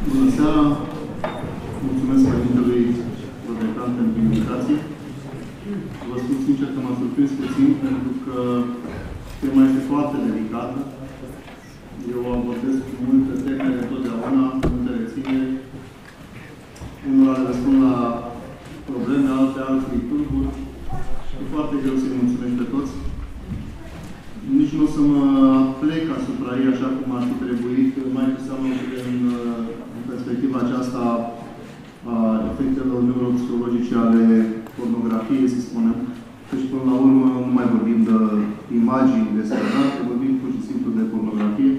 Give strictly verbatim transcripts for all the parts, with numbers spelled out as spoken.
Bună seara! Mulțumesc Părintelui Prodecan pentru invitație. Vă spun sincer că m-a surprins puțin, pentru că tema este foarte delicată. Eu abordez cu multe temere întotdeauna, cu multe rețineri. Unul le răspund la probleme, alte, alții tulburi. E foarte greu să-i mulțumesc pe toți. Nici nu o să mă plec asupra ei așa cum ar fi trebuit, mai cu seamă în, în perspectiva aceasta a efectelor neuropsihologice ale pornografiei, să spunem. Deci, până la urmă, nu mai vorbim de imagini desfătate, vorbim pur și simplu de pornografie.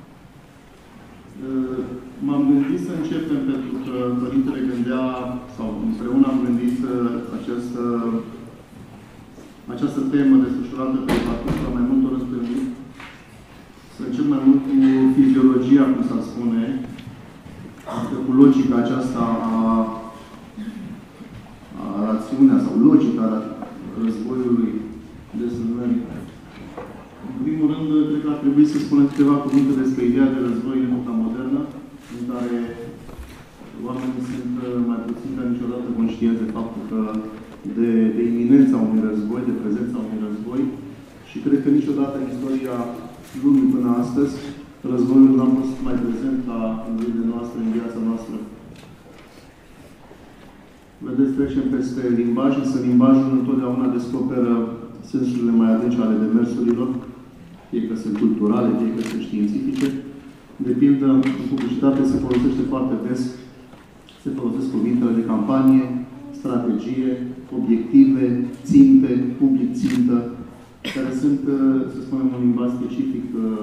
M-am gândit să începem pentru că Părintele gândea, sau împreună am gândit această, această temă desfășurată pe parcursul mai multor întâlniri, să încep mai mult cu fiziologia, cum s-ar spune, adică cu logica aceasta a, a rațiunea sau logica războiului deznării. În primul rând, cred că ar trebui să spunem câteva cuvinte despre ideea de război în epoca modernă, în care oamenii sunt mai puțin ca niciodată conștienți de faptul că de, de iminența unui război, de prezența unui război, și cred că niciodată în istoria lumii până astăzi, războiul nu a fost mai prezent ca în zilele noastre, în viața noastră. Vedeți, trecem peste limbaj, însă limbajul întotdeauna descoperă sensurile mai adânci ale demersurilor, fie că sunt culturale, fie că sunt științifice. De pildă, în publicitate se folosește foarte des, se folosesc cuvintele de campanie, strategie, obiective, ținte, public țintă, care sunt, să spunem, un limbaj specific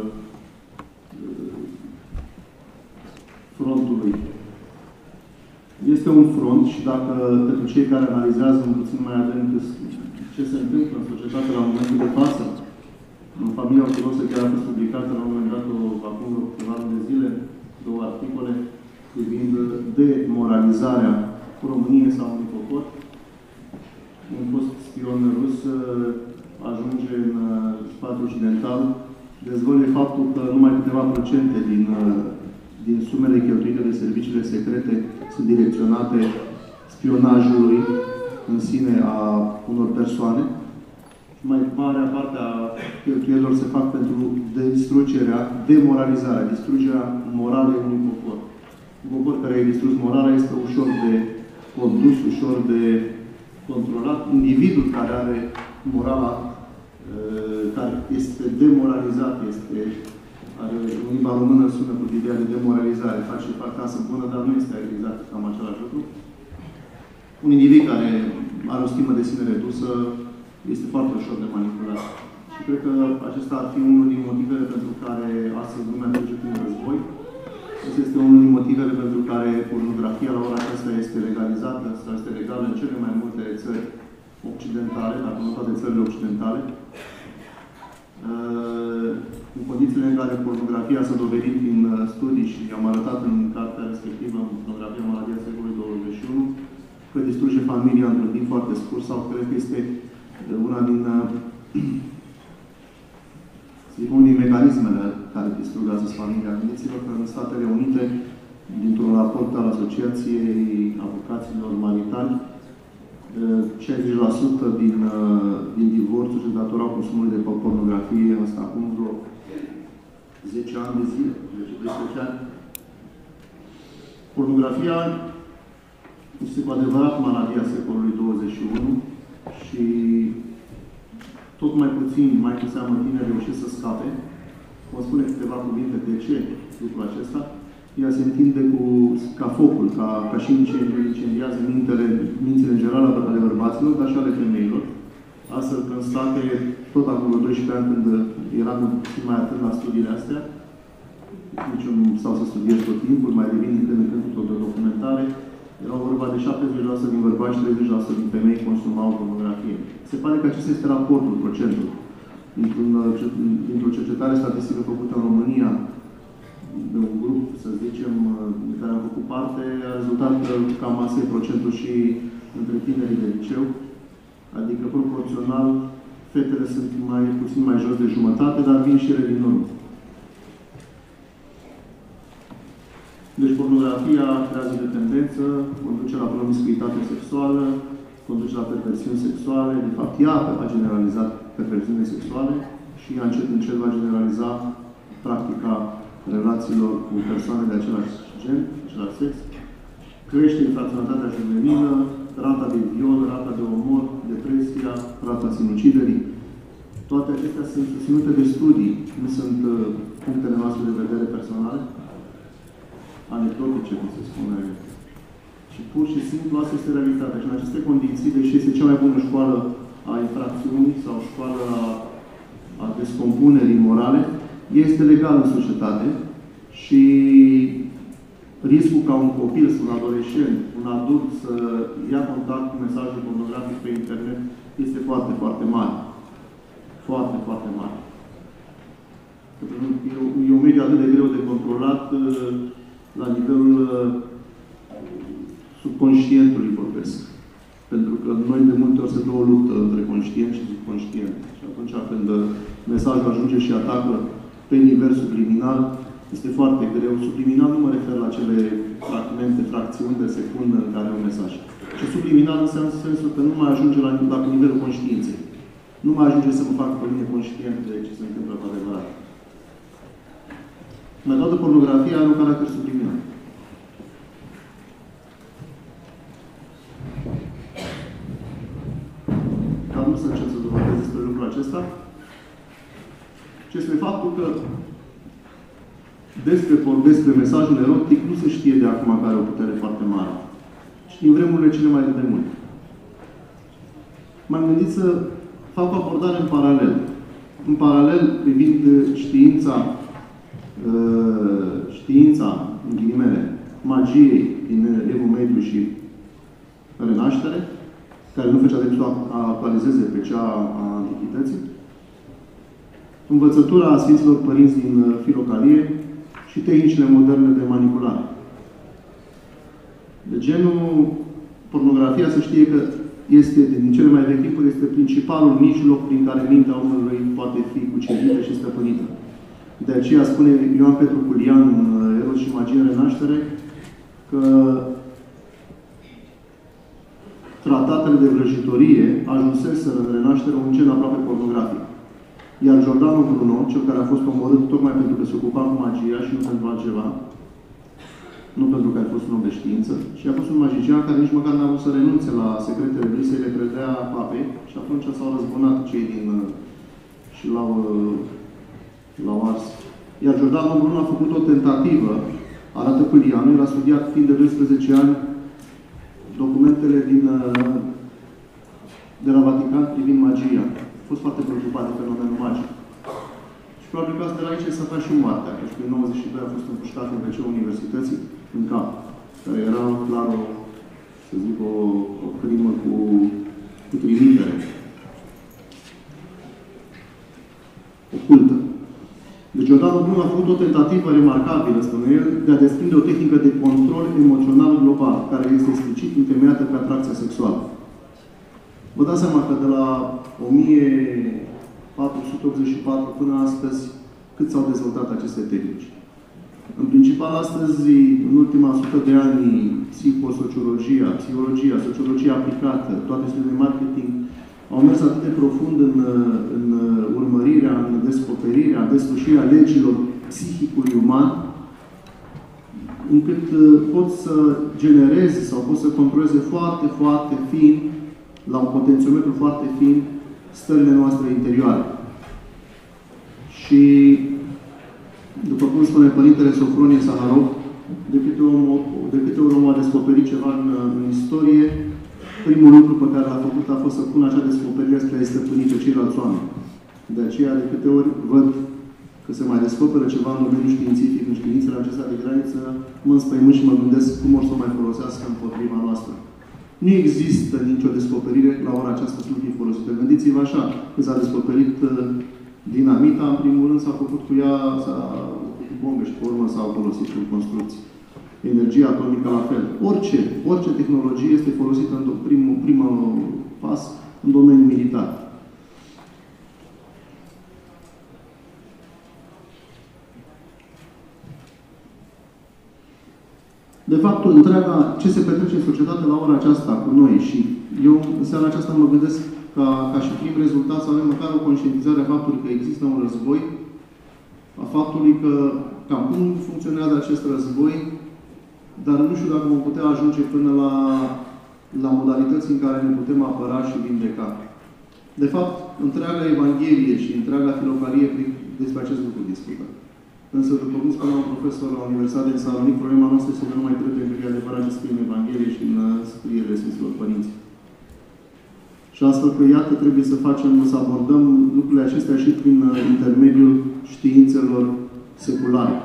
frontului. Este un front și dacă pentru cei care analizează un puțin mai adânc ce se întâmplă în societate la momentul de față, în familia ortodoxă chiar a fost publicată la un moment dat, o, acum câteva luni de zile, două articole privind demoralizarea României sau unui popor. Un fost spion rus ajunge în spațiul occidental, dezvăluie faptul că numai câteva procente din, din sumele cheltuite de serviciile secrete sunt direcționate spionajului în sine a unor persoane. Mai marea parte a cheltuielilor se fac pentru distrugerea, demoralizarea, distrugerea moralei unui popor. Un popor care a distrus morala este ușor de condus, ușor de controlat. Individul care are morala, care este demoralizat, este, are în limba română sună cu ideea de demoralizare, face acasă bună, dar nu este exact cam același lucru. Un individ care are o stimă de sine redusă este foarte ușor de manipulat. Și cred că acesta ar fi unul din motivele pentru care astăzi lumea trece prin război. Acesta este unul din motivele pentru care pornografia la ora aceasta este legalizată sau este legală în cele mai multe țări occidentale, dacă nu toate țările occidentale. În condițiile în care pornografia s-a dovedit prin studii și am arătat în cartea respectivă, în pornografia Maladia secolului douăzeci și unu, că distruge familia într-un timp foarte scurt sau cred că este una din, zic, unul din mecanismele care distrug astăzi familia. Gândiți-vă că în Statele Unite, dintr-un raport al Asociației Avocaților Maritali, șaizeci la sută din, din divorțuri se datorau consumului de pornografie, asta acum vreo zece ani de zile, zece doisprezece ani. Pornografia este cu adevărat maladia secolului douăzeci și unu și tot mai puțin, mai cu seamă tineri, reușesc să scape. Vă spune câteva cuvinte de ce lucrul acesta. Ea se întinde cu, ca focul, ca, ca și incendiază mintele, mințile în general ale bărbaților, dar și ale femeilor. Astfel că în state, tot acum doisprezece ani, când eram puțin mai atent la studiile astea, nici nu stau să studiez tot timpul, mai devin din tot de documentare, erau vorba de șaptezeci la sută din bărbați și treizeci la sută din femei consumau pornografie. Se pare că acesta este raportul, procentul. Dintr-o cercetare statistică făcută în România, de un grup, să zicem, de care am făcut parte, a rezultat că cam asta e procentul și între tinerii de liceu. Adică, proporțional, fetele sunt mai puțin mai jos de jumătate, dar vin și ele din urmă. Deci pornografia creează dependență, conduce la promiscuitate sexuală, conduce la perversiuni sexuale. De fapt, ea a generalizat perversiunile sexuale și ea încet încet va generaliza practica relațiilor cu persoane de același gen, același sex. Crește infracționalitatea juvenină, rata de viol, rata de omor, depresia, rata sinuciderii. Toate acestea sunt susținute de studii, nu sunt uh, punctele noastre de vedere personale, anecdotice, cum se spune. Și pur și simplu asta este realitatea. Și în aceste condiții, deși este cea mai bună școală a infracțiunii sau școală a, a descompunerii morale, este legal în societate și riscul ca un copil, un adolescent, un adult să ia contact cu mesajul pornografic pe internet este foarte, foarte mare. Foarte, foarte mare. E, e un mediu atât de greu de controlat la nivelul subconștientului, vorbesc. Pentru că noi de multe ori se dă o luptă între conștient și subconștient. Și atunci când mesajul ajunge și atacă pe nivel subliminal, este foarte greu. Subliminal nu mă refer la cele fragmente, fracțiuni de secundă în care un mesaj. Și subliminal înseamnă în sensul că nu mai ajunge la, la nivelul conștiinței. Nu mai ajunge să mă fac pe mine conștient de ce se întâmplă cu adevărat. Mai toată pornografia are un caracter subliminal. Dar nu să încep să vorbesc despre lucrul acesta. Ce este faptul că despre, despre mesajul erotic nu se știe de acum că are o putere foarte mare. Și din vremurile cele mai de demult. M-am gândit să fac o abordare în paralel. În paralel, privind știința, știința, în ghilimele, magiei din Evul Mediu și Renaștere, care nu făcea decât să actualizeze pe cea a Antichității, învățătura Sfinților Părinți din Filocalie și tehnicile moderne de manipulare. De genul, pornografia, să știe că este, din cele mai vechi timpuri, este principalul mijloc prin care mintea omului poate fi cucerită și stăpânită. De aceea spune Ioan Petru Culian în Eros și Magie în Renaștere că tratatele de vrăjitorie ajunseseră în Renaștere un gen aproape pornografic. Iar Giordano Bruno, cel care a fost omorât tocmai pentru că se ocupa cu magia și nu pentru altceva, nu pentru că a fost un om de știință, și a fost un magician care nici măcar n-a vrut să renunțe la secretele lui, să le predea papei, și atunci s-au răzbunat cei din... și l-au l-au ars. Iar Giordano Bruno a făcut o tentativă, arată Culianu, el a studiat timp de doisprezece ani documentele din, de la Vatican privind magia. A fost foarte preocupat de fenomenul magic. Și probabil că asta de la aici s-a și moartea, că și în nouăzeci și doi a fost împușcat în veceul Universității, în cap, care era clar o, să zic, o, o crimă cu, cu trimitere. Ocultă. Deci Giordano Bruno a făcut o tentativă remarcabilă, spune el, de a desprinde o tehnică de control emoțional global, care este explicit întemeiată pe atracția sexuală. Vă dați seama că de la o mie patru sute optzeci și patru până astăzi, cât s-au dezvoltat aceste tehnici. În principal, astăzi, în ultima sută de ani, psihosociologia, psihologia, sociologia aplicată, toate studiile de marketing, au mers atât de profund în, în urmărirea, în descoperirea, în deslușirea legilor psihicului uman, încât pot să genereze sau pot să controleze foarte, foarte fin, la un potențiometru foarte fin, stările noastre interioare. Și, după cum spune Părintele Sofronie Saharov, de câte de câte ori omul a descoperit ceva în, în istorie, primul lucru pe care l-a făcut a fost să pună acea descoperire spre a-i stăpâni pe ceilalți oameni. De aceea, de câte ori văd că se mai descoperă ceva în domeniul științific, în științele acestea de graniță, mă înspăimânt și mă gândesc cum o să o mai folosească împotriva noastră. Nu există nicio descoperire la ora aceasta să nu fie folosită. Gândiți-vă așa, când s-a descoperit dinamita, în primul rând s-a făcut cu ea, s-a făcut bombe și pe urmă s-au folosit în construcții. Energia atomică la fel. Orice, orice tehnologie este folosită în primul, primul pas în domeniul militar. De fapt, întreaga, ce se petrece în societate la ora aceasta cu noi și eu în seara aceasta mă gândesc ca, ca și prim rezultat să avem măcar o conștientizare a faptului că există un război, a faptului că cam cum funcționează acest război, dar nu știu dacă vom putea ajunge până la, la modalități în care ne putem apăra și vindeca. De fapt, întreaga Evanghelie și întreaga filocalie despre acest lucru discută. Însă, după cum spunea un profesor la Universitatea din Salonic, problema noastră este că nu mai trebuie că e adevărat ce scrie în Evanghelie și în scrierile Sfinților Părinți. Și astfel că, iată, trebuie să facem, să abordăm lucrurile acestea și prin intermediul științelor seculare.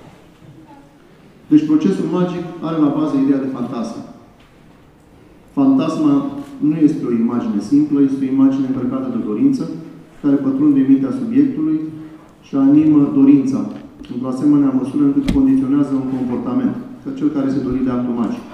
Deci, procesul magic are la bază ideea de fantasmă. Fantasma nu este o imagine simplă, este o imagine încărcată de dorință, care pătrunde mintea subiectului și animă dorința, într-o asemenea măsură încât condiționează un comportament, ca cel care se dori de actul magic.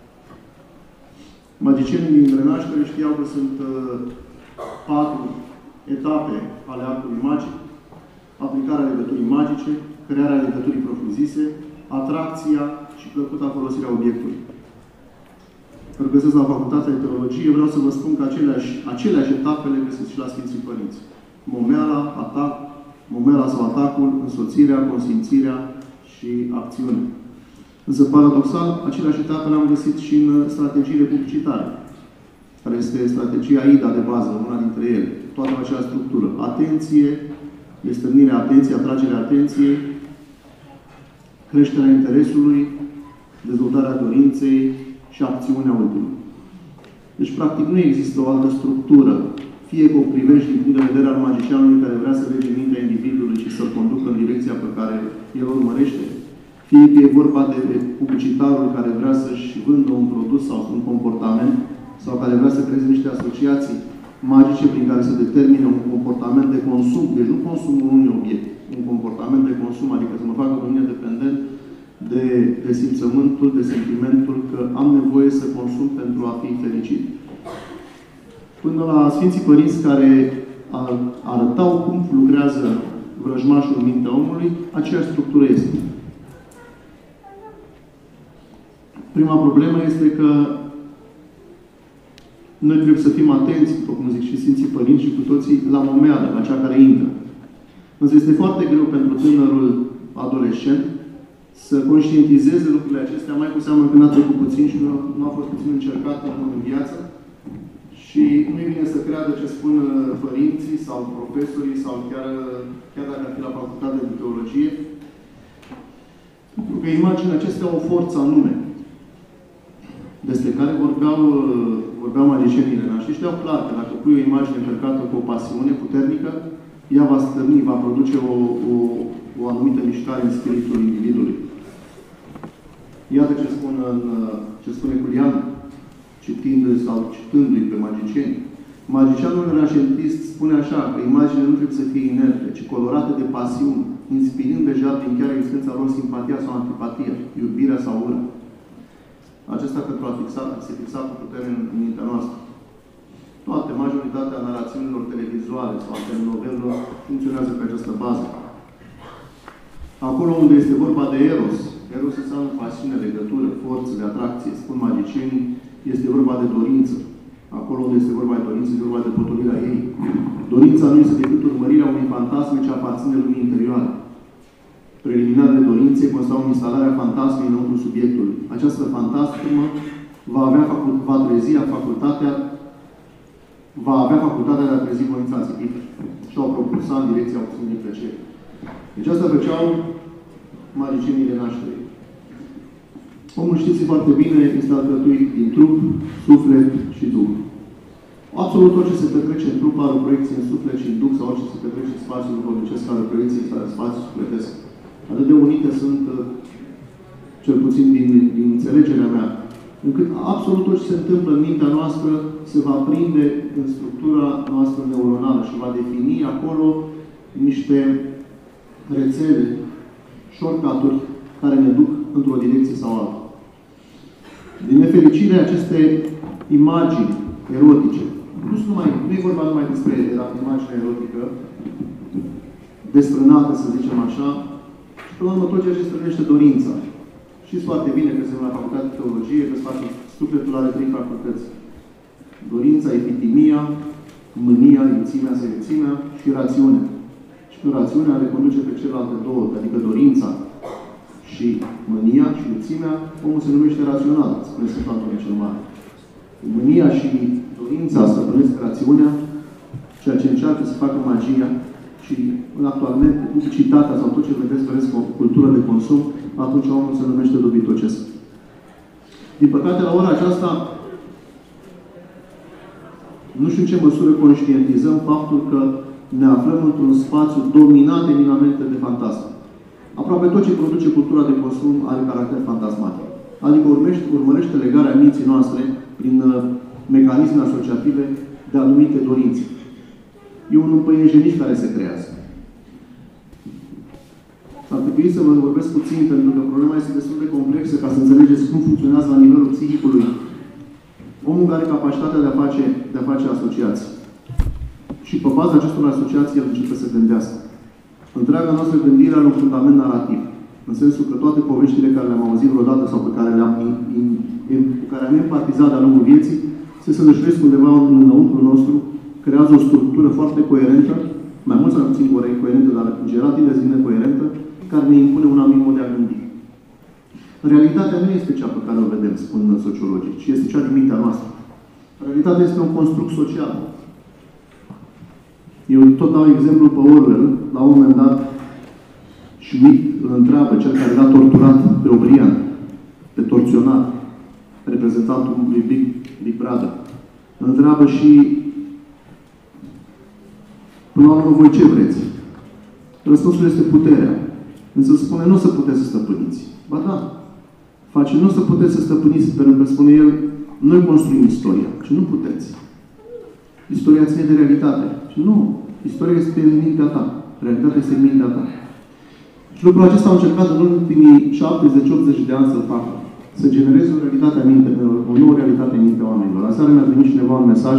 Magicienii din renaștere știau că sunt uh, patru etape ale actului magic: aplicarea legăturii magice, crearea legăturii propriu-zise, atracția și plăcuta folosirea obiectului. Pentru că găsesc la Facultatea de Teologie, vreau să vă spun că aceleași, aceleași etape le găsesc și la Sfinții Părinți. Momeala, atac, momeala sau atacul, însoțirea, consimțirea și acțiunea. Însă, paradoxal, aceleași etape le-am găsit și în strategiile publicitare, care este strategia I D A de bază, una dintre ele. Toată acea structură. Atenție, destârnirea atenției, atragerea atenției, creșterea interesului, dezvoltarea dorinței și acțiunea ultimă. Deci, practic, nu există o altă structură, fie că o privești din punct de vedere al magicianului care vrea să lege mintea individului și să-l conducă în direcția pe care el o urmărește, fie că e vorba de publicitarul care vrea să-și vândă un produs sau un comportament, sau care vrea să creeze niște asociații magice prin care să determine un comportament de consum, deci nu consumul unui obiect, un comportament de consum, adică să mă facă pe mine dependent de, de simțământul, de sentimentul că am nevoie să consum pentru a fi fericit. Până la Sfinții Părinți care arătau cum lucrează vrăjmașul în mintea omului, aceeași structură este. Prima problemă este că noi trebuie să fim atenți, după cum zic și Sfinții Părinți și cu toții, la momeală, la cea care intră. Însă este foarte greu pentru tânărul adolescent să conștientizeze lucrurile acestea, mai cu seamă că n-a trecut puțin și nu a, nu a fost puțin încercat în viață. Și nu e bine să creadă ce spun părinții sau profesorii sau chiar, chiar dacă ar fi la facultate de teologie. Pentru că imaginea acestea au o forță anume, despre care vorbeau, vorbeau magicienii renaștri. Știau clar că dacă pui o imagine încărcată cu o pasiune puternică, ea va stârni, va produce o, o, o anumită mișcare în spiritul individului. Iată ce spune, în, ce spune Culian, citind sau citându-i pe magicieni. Magicianul renașentist spune așa, că imaginea nu trebuie să fie inerte, ci colorată de pasiune, inspirând deja prin chiar existența lor simpatia sau antipatia, iubirea sau ură. Acesta pentru a fixa, se fixa cu putere în, în mintea noastră. Toate, majoritatea narațiunilor televizuale sau a telenovelelor funcționează pe această bază. Acolo unde este vorba de eros, eros înseamnă pasiune, legătură, forță, de atracție, spun magicienii, este vorba de dorință. Acolo unde este vorba de dorință, este vorba de potolirea ei. Dorința nu este decât urmărirea unei fantasme ce aparține lumii interioare. Preliminarele dorinței constau în instalarea fantasmei înăuntru subiectului. Această fantasmă va avea va trezi facultatea va avea facultatea de a trezi voința țipită și o propulsa în direcția obținerii plăcerii. Deci asta făceau magicienii de naștere. Omul, știți foarte bine, este alcătuit din trup, suflet și duh. Absolut orice se petrece în trup are o proiecție în suflet și în duh, sau orice se petrece în spațiul duhovnicesc are o proiecție în spațiul sufletesc. Atât de unite sunt, cel puțin din, din înțelegerea mea, încât absolut tot ce se întâmplă în mintea noastră se va prinde în structura noastră neuronală și va defini acolo niște rețele, shortcut-uri care ne duc într-o direcție sau alta. Din nefericire, aceste imagini erotice, nu, numai, nu e vorba numai despre imagine erotică, desfrânată, să zicem așa, și până la urmă tot ceea ce strânește dorința. Știți foarte bine că suntem la Facultatea de Teologie, că sufletul are trei facultăți. Dorința, epitimia, mânia, iuțimea, selecțiunea și rațiunea. Și că rațiunea le conduce pe celelalte două, adică dorința și mânia și iuțimea, omul se numește rațional, spune Sfântul Antonie cel Mare. Mânia și dorința stăpânesc rațiunea, ceea ce încearcă să facă magia și actualmente publicitatea sau tot ce vedeți doresc o cultură de consum, atunci omul se numește dobitocesc. Din păcate, la ora aceasta, nu știu în ce măsură conștientizăm faptul că ne aflăm într-un spațiu dominat eminamente de fantasme. Aproape tot ce produce cultura de consum are caracter fantasmatic. Adică urmește, urmărește legarea minții noastre prin uh, mecanisme asociative de anumite dorințe. E un împăienjeniș care se creează. Ar trebui să vă vorbesc puțin, pentru că problema este destul de complexă ca să înțelegeți cum funcționează la nivelul psihicului omul care are capacitatea de a face, de a face asociații. Și pe baza acestor asociații el începe să gândească. Întreaga noastră gândire are un fundament narrativ. În sensul că toate poveștile care le-am auzit vreodată sau pe care le-am cu care am empatizat de-a lungul vieții, se sălășuiesc undeva înăuntru nostru, creează o structură foarte coerentă, mai mult sau puțin coerentă, dar în general tinde să vină coerentă, care ne impune un anumit mod de a gândi. Realitatea nu este cea pe care o vedem, spun sociologii, ci este cea din mintea noastră. Realitatea este un construct social. Eu tot dau exemplu pe Orwell, la un moment dat, Schmidt îl întreabă, cel care l-a torturat pe O'Brien, pe torționat, reprezentantul lui Big, Big Brother. Îl întreabă și până la urmă, voi ce vreți? Răspunsul este puterea. Însă spune, nu o să puteți să stăpâniți. Ba da. Face, nu o să puteți să stăpâniți, pentru că spune el, noi construim istoria. Și nu puteți. Istoria ține de realitate. Și nu. Istoria este în mintea ta. Realitatea este în mintea ta. Și lucrul acesta au încercat în ultimii șaptezeci optzeci de ani să-l facă. Să genereze o realitate în minte, o nouă realitate în mintea oamenilor. Aseară mi-a primit cineva un mesaj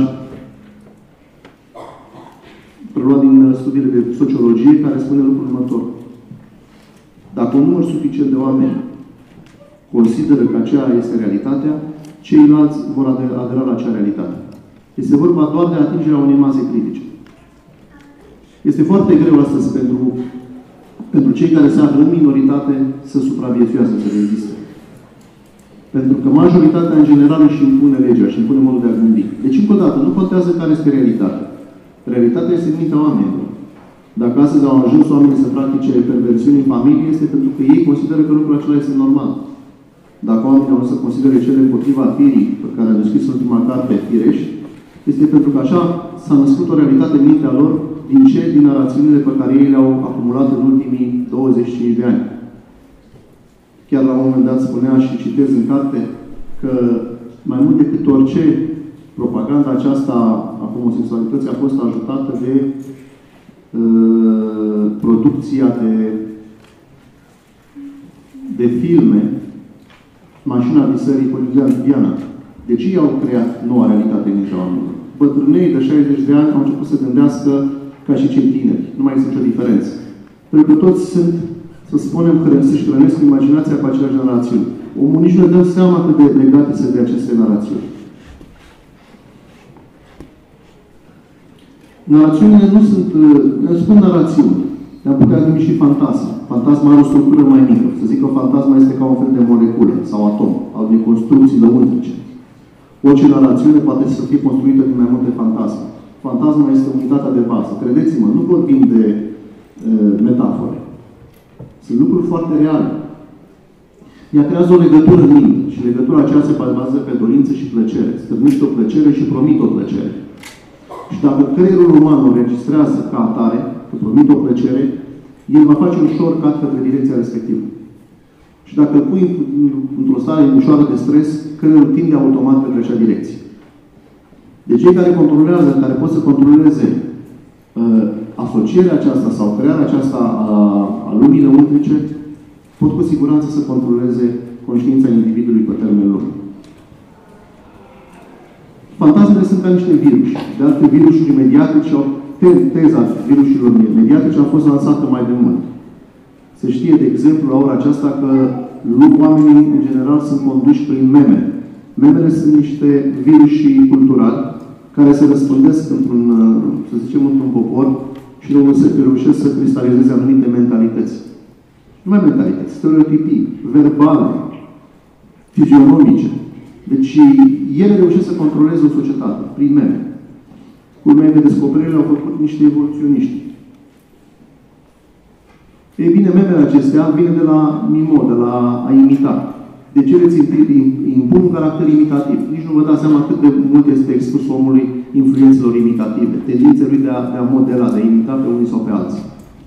preluat din studiile de sociologie, care spune lucrul următor. Dacă un număr suficient de oameni consideră că aceea este realitatea, ceilalți vor adera la acea realitate. Este vorba doar de atingerea unei mase critice. Este foarte greu astăzi pentru, pentru cei care se află în minoritate să supraviețuiască, să reziste. Pentru că majoritatea, în general, își impune legea, își impune modul de a gândi. Deci, încă o dată, nu contează care este realitatea. Realitatea este în mintea oamenilor. Dacă astăzi au ajuns oamenii să practice perversiuni în familie, este pentru că ei consideră că lucrul acela este normal. Dacă oamenii au să considere cele împotriva firii, pe care a descris ultima carte, Firești, este pentru că așa s-a născut o realitate în mintea lor din ce? Din narațiunile pe care ei le-au acumulat în ultimii douăzeci și cinci de ani. Chiar la un moment dat spunea și citez în carte că mai mult decât orice, propaganda aceasta a homosexualității a fost ajutată de uh, producția de, de filme, Mașina visării cu Diana. Deci ei au creat noua realitate în mintea oamenilor. Bătrânei de șaizeci de ani au început să gândească ca și cei tineri. Nu mai este nicio diferență. Pentru că toți sunt, să spunem, să-și hrănesc imaginația cu aceleași narațiuni. Omul nici nu dă seama cât de legate se de aceste narațiuni. Narațiunile nu sunt, ne spun narațiuni. Le-am putea numi și fantasme. Fantasma are o structură mai mică. Să zic că fantasma este ca un fel de moleculă sau atom, al unei construcții lăuntrice. Orice narațiune poate să fie construită din mai multe fantasme. Fantasma este unitatea de bază. Credeți-mă, nu vorbim de uh, metafore. Sunt lucruri foarte reale. Ea creează o legătură în mine și legătura aceea se bazează pe dorință și plăcere. Stârnește o plăcere și promit o plăcere. Și dacă creierul uman o înregistrează ca atare, că promit o plăcere, el va face un shortcut către direcția respectivă. Și dacă îl pui într-o stare ușoară de stres, creierul tinde automat către acea direcție. Deci cei care controlează, care pot să controleze uh, asocierea aceasta sau crearea aceasta a, a lumii lăuntrice, pot cu siguranță să controleze conștiința individului pe termen lung. Fantasmele sunt ca niște virus. De altfel, virusurile mediatice au teza virusurilor mediatice a fost lansată mai de mult. Se știe, de exemplu, la ora aceasta că oamenii, în general, sunt conduși prin meme. Memele sunt niște virusii culturali care se răspândesc într-un, să zicem, într-un popor și reușesc să cristalizeze anumite mentalități. Nu mai mentalități, stereotipii, verbale, fizionomice. Deci, ele reușesc să controleze o societate prin meme. Urmele descoperirile au făcut niște evoluționiști. Ei bine, memele acestea vine de la mimo, de la a imita. Deci ele ți impun un caracter imitativ. Nici nu vă dați seama cât de mult este expus omului influențelor imitative, tendințele lui de a, de a modela, de a imita pe unii sau pe alții.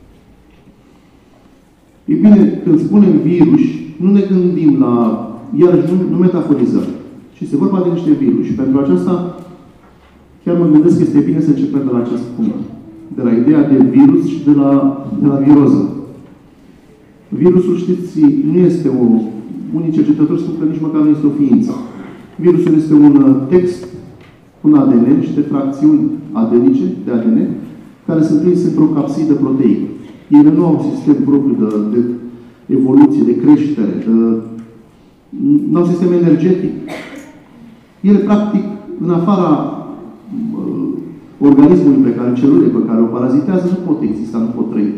Ei bine, când spunem virus, nu ne gândim la, iarăși nu, nu metaforizăm, ci este vorba de niște virus. Și pentru aceasta, chiar mă gândesc că este bine să începem de la acest punct. De la ideea de virus și de la, de la viroză. Virusul, știți, nu este o... Unii cercetători spun că nici măcar nu este o ființă. Virusul este un text, un A D N, niște fracțiuni adenice, de A D N, care sunt prinse într-o capsidă proteică. Ele nu au un sistem propriu de, de evoluție, de creștere, de, nu au sistem energetic. Ele, practic, în afara uh, organismului pe care, celulei pe care o parazitează, nu pot exista, nu pot trăi.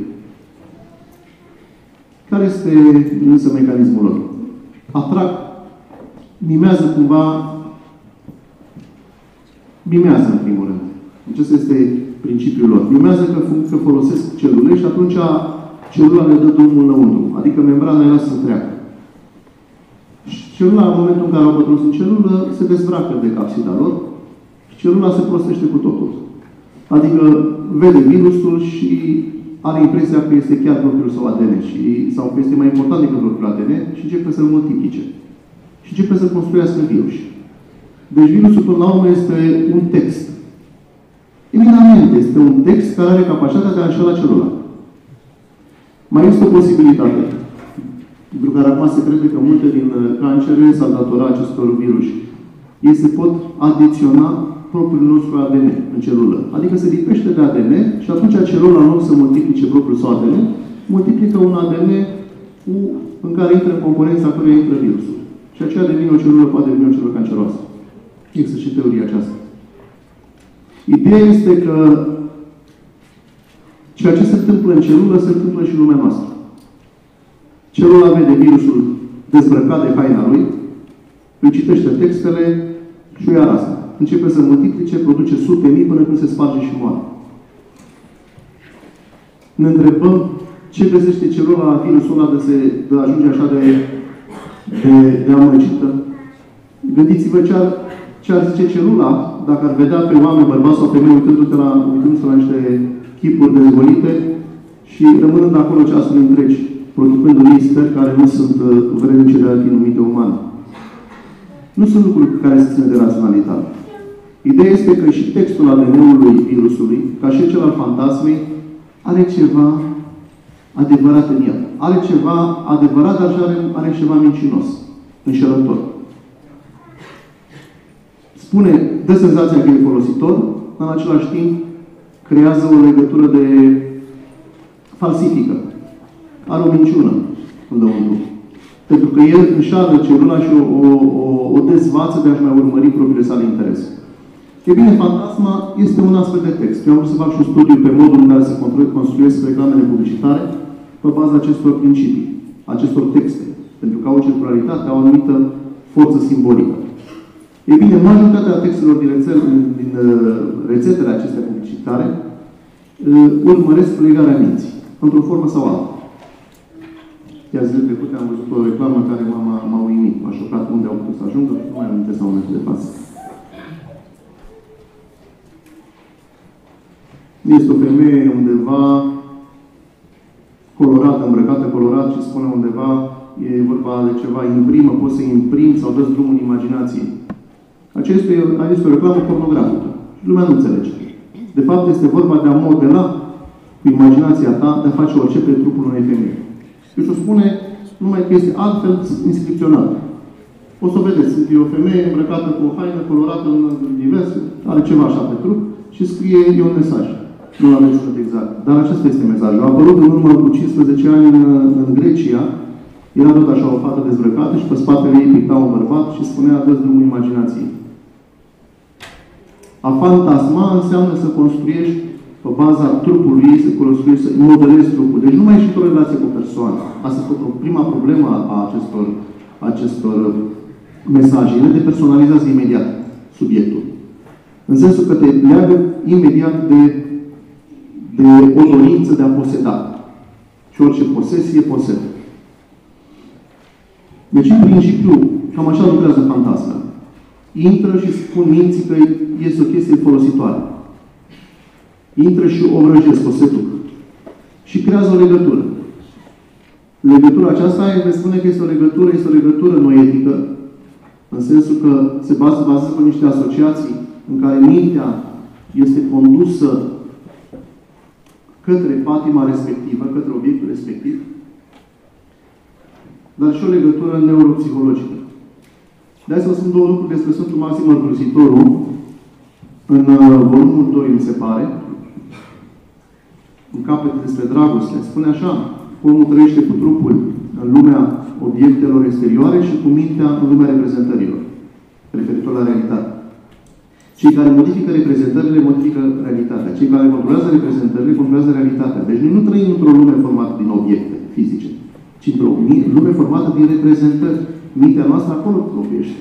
Care este însă mecanismul lor? Atrag, mimează cumva, mimează în primul rând. Acesta este principiul lor. Mimează că, că folosesc celule și atunci celula le dă drumul înăuntru. Adică membrana era să treacă. Și celula, în momentul în care au pătruns în celulă, se dezbracă de capsida lor și celula se prostește cu totul. Adică vede virusul și are impresia că este chiar propriul său A D N și, sau că este mai important decât propriul A D N și începe să-l multiplice. Și începe să construiască virus. Deci virusul, până la urmă, este un text. Eminamente, este un text care are capacitatea de a înșela celula. Mai este o posibilitate, pentru care acum se crede că multe din cancere s-ar datora acestor virus. Ei se pot adiționa propriul nostru A D N în celulă. Adică se lipește de A D N și atunci celula, în loc să multiplice propriul său A D N, multiplică un A D N cu, în care intră în componența căruia intră virusul. Și aceea devine o celulă, poate deveni o celulă canceroasă. Există și teoria aceasta. Ideea este că ceea ce se întâmplă în celulă se întâmplă și în lumea noastră. Celula vede virusul dezbrăcat de haina lui, îi citește textele și o ia rasă. Începe să multiplice, produce sute mii până când se sparge și moare. Ne întrebăm ce găsește celula la virusul ăla de, se, de ajunge așa de, de, de amăgită. Gândiți-vă ce ar, ce ar zice celula dacă ar vedea pe oameni, bărbați sau femei, uitându-se la, uitându-se la niște chipuri dezvolite și rămânând acolo ceasuri întregi, producând ei stări care nu sunt vrednice de a fi numite umane. Nu sunt lucruri care se țin de raționalitate. Ideea este că și textul A D N-ului virusului, ca și cel al fantasmei, are ceva adevărat în el. Are ceva adevărat, dar și are, are ceva mincinos, înșelător. Spune, dă senzația că e folositor, în același timp creează o legătură de falsifică. Are o minciună înăuntru. Pentru că el înșală celula și o, o, o, o dezvață de a-și mai urmări propriile sale interese. E bine, fantasma este un astfel de text. Eu am vrut să fac și un studiu pe modul în care se construiesc reclamele publicitare pe baza acestor principii, acestor texte. Pentru că au o circularitate, au o anumită forță simbolică. E bine, majoritatea textelor din, rețel, din uh, rețetele acestea publicitare uh, urmăresc legarea minții, într-o formă sau alta. Chiar zilele trecute am văzut o reclamă care m-a uimit, m-a șocat unde au putut să ajungă, nu mai amintesc la momentul de față. Este o femeie undeva colorată, îmbrăcată colorat și spune undeva, e vorba de ceva, imprimă, poți să imprimi sau dă-ți drumul în imaginație. Aceasta este, este o reclamă pornografică. Și lumea nu înțelege. De fapt, este vorba de a modela cu imaginația ta, de a face orice pe trupul unei femei. Deci o spune numai că este altfel inscripționat. O să vedeți, e o femeie îmbrăcată cu o haină colorată în divers, are ceva așa pe trup și scrie, e un mesaj. Nu l-am menționat exact. Dar acesta este mesajul. A apărut în urmă cu cincisprezece ani în, în Grecia Era tot așa o fată dezbrăcată și pe spatele ei picta un bărbat și spunea: dă-ți drumul imaginației. A fantasma înseamnă să construiești pe baza trupului ei, să construiești, să modelezi trupul. Deci nu mai ești o relație cu persoana. Asta este prima problemă a acestor, acestor mesaje. Ele depersonalizează imediat subiectul. În sensul că te leagă imediat de, de o dorință de a poseda. Și orice posesie, posed. Deci, în principiu, cam așa lucrează fantasmele. Intră și spun minții că este o chestie folositoare. Intră și o vrăjesc, o seduc. Și creează o legătură. Legătura aceasta, el spune că este o legătură, este o legătură noetică, în sensul că se bazează pe niște asociații în care mintea este condusă către patima respectivă, către obiectul respectiv, dar și o legătură neuropsihologică. De-aia să vă spun două lucruri despre Sfântul Maxim Mărturisitorul, în volumul doi, mi se pare, în capete despre dragoste. Spune așa: omul trăiește cu trupul în lumea obiectelor exterioare și cu mintea în lumea reprezentărilor, referitor la realitate. Cei care modifică reprezentările, modifică realitatea. Cei care controlează reprezentările, controlează realitatea. Deci noi nu trăim într-o lume formată din obiecte fizice, ci într-o lume formată din reprezentări. Mintea noastră acolo locuiește.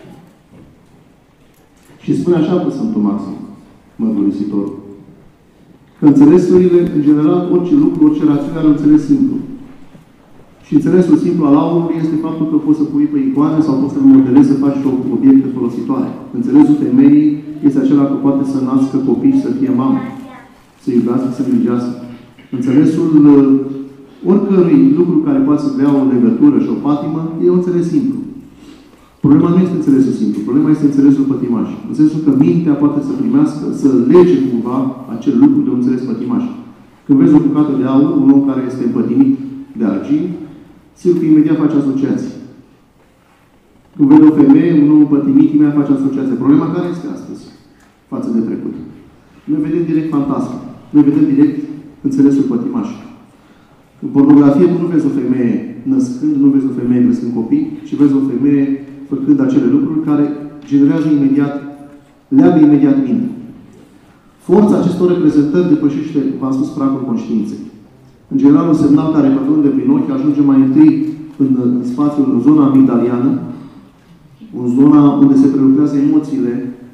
Și spune așa pe Sfântul Maxim Mărturisitorul: că înțelesurile, în general, orice lucru, orice rațiune are un înțeles simplu. Și înțelesul simplu al aurului este faptul că poți să pui pe icoane sau poți să modelezi, să faci obiecte folositoare. Înțelesul femeii este acela că poate să nască copii și să fie mamă, să iubească, să îngrijească. Înțelesul oricărui lucru care poate să dea o legătură și o patimă e un înțeles simplu. Problema nu este înțelesul simplu, problema este înțelesul pătimaș. În sensul că mintea poate să primească, să lege cumva acel lucru de un înțeles pătimaș. Când vezi o bucată de aur, un om care este împătimit de argint, sigur că imediat face asociații. Când vede o femeie, un om împătimit, imediat face asociații. Problema care este astăzi față de trecut? Noi vedem direct fantasma. Noi vedem direct înțelesul pătimaș. În pornografie tu nu vezi o femeie născând, nu vezi o femeie crescând copii, ci vezi o femeie făcând acele lucruri care generează imediat, leagă imediat minte. Forța acestor reprezentări depășește, v-am spus, pragul conștiinței. În general, un semnal care pătrunde prin ochi ajunge mai întâi în, în spațiul, în zona amigdaliană, în zona unde se prelucrează emoțiile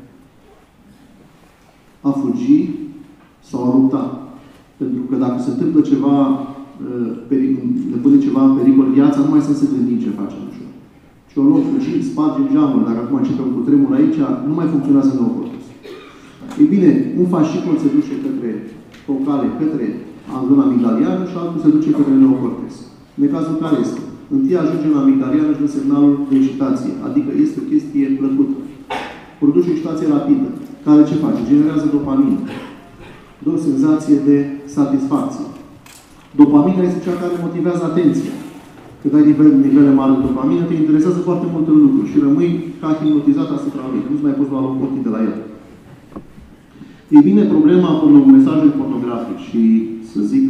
a fugi sau a lupta. Pentru că dacă se întâmplă ceva, ne pune ceva în pericol viața, nu mai să se gândim ce facem ușor. Și o luăm, fugim, spargem geamul. Dacă acum începem cu tremur aici, nu mai funcționează neocortex. Ei bine, un fascicul se duce către o cale, către zona amigdaliană și altul se duce către neocortex. În cazul care este? Întâi ajunge în amigdaliană și în semnalul de excitație. Adică este o chestie plăcută. Produce o excitație rapidă. Care ce face? Generează dopamină. Dă o senzație de satisfacție. Dopamina este cea care motivează atenția. Când ai nivel, nivele mari de dopamină, te interesează foarte multe lucruri și rămâi ca hipnotizat asupra lui. Nu-ți mai poți lua ochii de la el. Ei bine, problema cu mesajul pornografic și, să zic,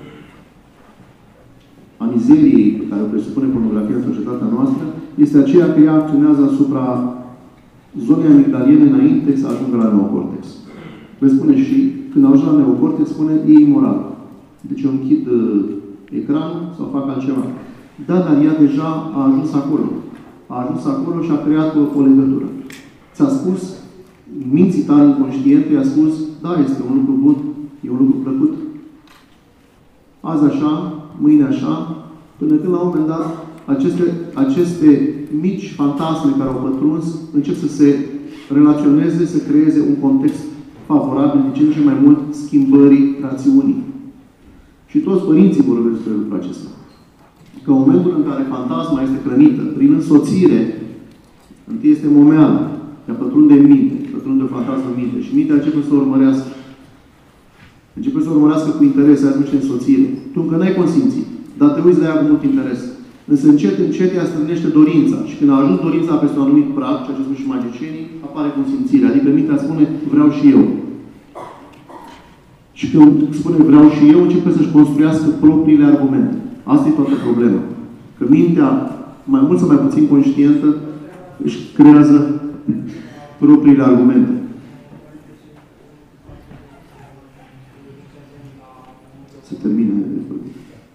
a mizeriei pe care o presupune pornografia în societatea noastră, este aceea că ea acționează asupra zonei amigdaliene înainte să ajungă la neocortex. Vei spune și, când ajunge la neocortex, spune, e imoral. Deci eu închid uh, ecranul sau fac altceva. Da, dar ea deja a ajuns acolo. A ajuns acolo și a creat o, o legătură. Ți-a spus, minții tale inconștiente, i-a spus, da, este un lucru bun, e un lucru plăcut. Azi așa, mâine așa, până când la un moment dat, aceste, aceste mici fantasme care au pătruns încep să se relaționeze, să creeze un context favorabil de ce în ce mai mult schimbării rațiunii. Și toți părinții vorbesc despre lucrul acesta. Că în momentul în care fantasma este hrănită prin însoțire, întâi este momeală, ea pătrunde în minte, pătrunde o fantasmă în minte și mintea începe să o urmărească. Începe să o urmărească cu interes, să aduce însoțire. Tu încă n-ai consimțit, dar te uiți de ea cu mult interes. Însă încet, încet ea strânește dorința. Și când a ajuns dorința peste un anumit prag, ceea ce spun și magicienii, apare consimțirea. Adică mintea spune, vreau și eu. Și când spune vreau și eu, începe să-și construiască propriile argumente. Asta e toată problema. Că mintea, mai mult sau mai puțin conștientă, își creează propriile argumente. Se termine de vorbit.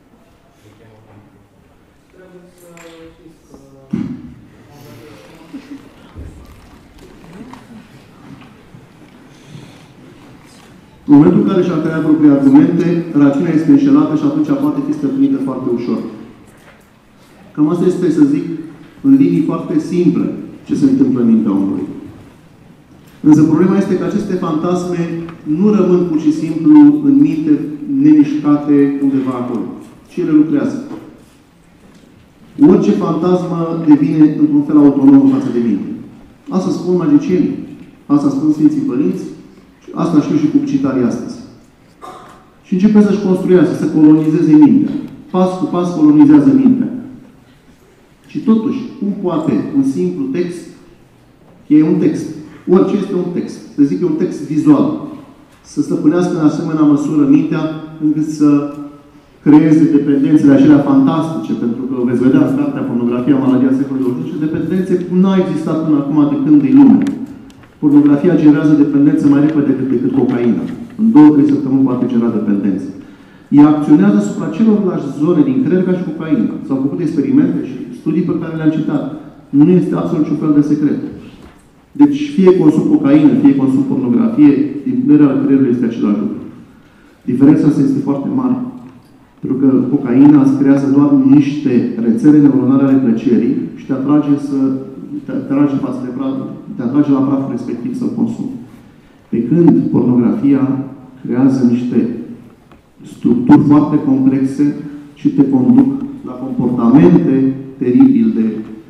În momentul în care și-a creat proprii argumente, rațiunea este înșelată și atunci poate fi stăpânită foarte ușor. Cam asta este, să zic, în linii foarte simple, ce se întâmplă în mintea omului. Însă problema este că aceste fantasme nu rămân pur și simplu în minte, nemișcate undeva acolo, ci ele lucrează. Orice fantasmă devine într-un fel autonom față de minte. Asta spun magicienii, asta spun Sfinții Părinți, asta știu și publicitarii astăzi. Și începe să-și construiască, să colonizeze mintea. Pas cu pas colonizează mintea. Și totuși, cum poate un simplu text, e un text, orice este un text, să zic că e un text vizual, să stăpânească în asemenea măsură mintea, încât să creeze dependențele acelea fantastice, pentru că veți vedea în cartea Pornografia, Maladia secolului douăzeci și unu, dependențe cum n-a existat până acum de când e lume. Pornografia generează dependență mai repede decât, decât cocaina. În două, trei săptămâni poate genera dependență. Ea acționează asupra celorlași zone din creier ca și cocaina. S-au făcut experimente și studii pe care le-am citat. Nu este absolut niciun fel de secret. Deci fie consum cocaină, fie consum pornografie, din puterea al creierului este același lucru. Diferența asta este foarte mare. Pentru că cocaina îți creează doar niște rețele neuronale ale plăcerii și te atrage să te atrage față de praf, te atrage la praful respectiv să-l consumi. Pe când pornografia creează niște structuri foarte complexe și te conduc la comportamente teribil de...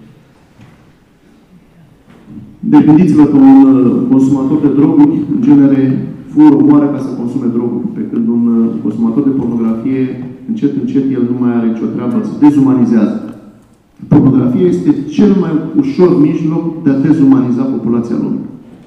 de gândiți-vă că un consumator de droguri, în genere, fură, omoară ca să consume droguri. Pe când un consumator de pornografie, încet, încet, el nu mai are nicio treabă, se dezumanizează. Pornografia este cel mai ușor mijloc de a dezumaniza populația lumii.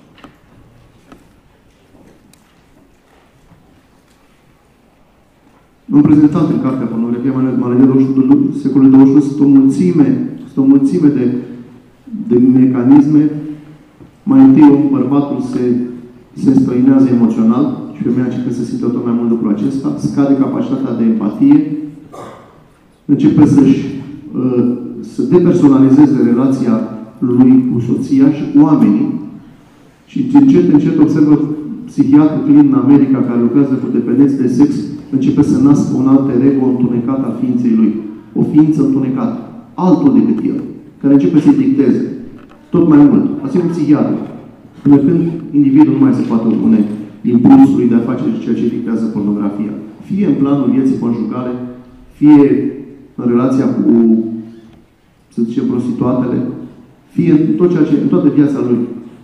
Am prezentat în cartea Pornografia, Maladia secolului douăzeci și unu, sunt o mulțime, sunt o mulțime de, de mecanisme. Mai întâi, om, bărbatul se, se înstrăinează emoțional și femeia începe să simtă tot mai mult lucrul acesta, scade capacitatea de empatie, începe să-și uh, să depersonalizeze relația lui cu soția și cu oamenii. Și încet, încet observă psihiatru clin în America care lucrează cu dependenți de sex, începe să nască un alter ego întunecat al ființei lui. O ființă întunecată. Altul decât el. Care începe să-i dicteze. Tot mai mult. Asta e un psihiatru. Până când individul nu mai se poate opune impulsului de a face ceea ce dictează pornografia. Fie în planul vieții conjugale, fie în relația cu, să zicem, prostituatele, fie în tot ceea ce, în toată viața lui.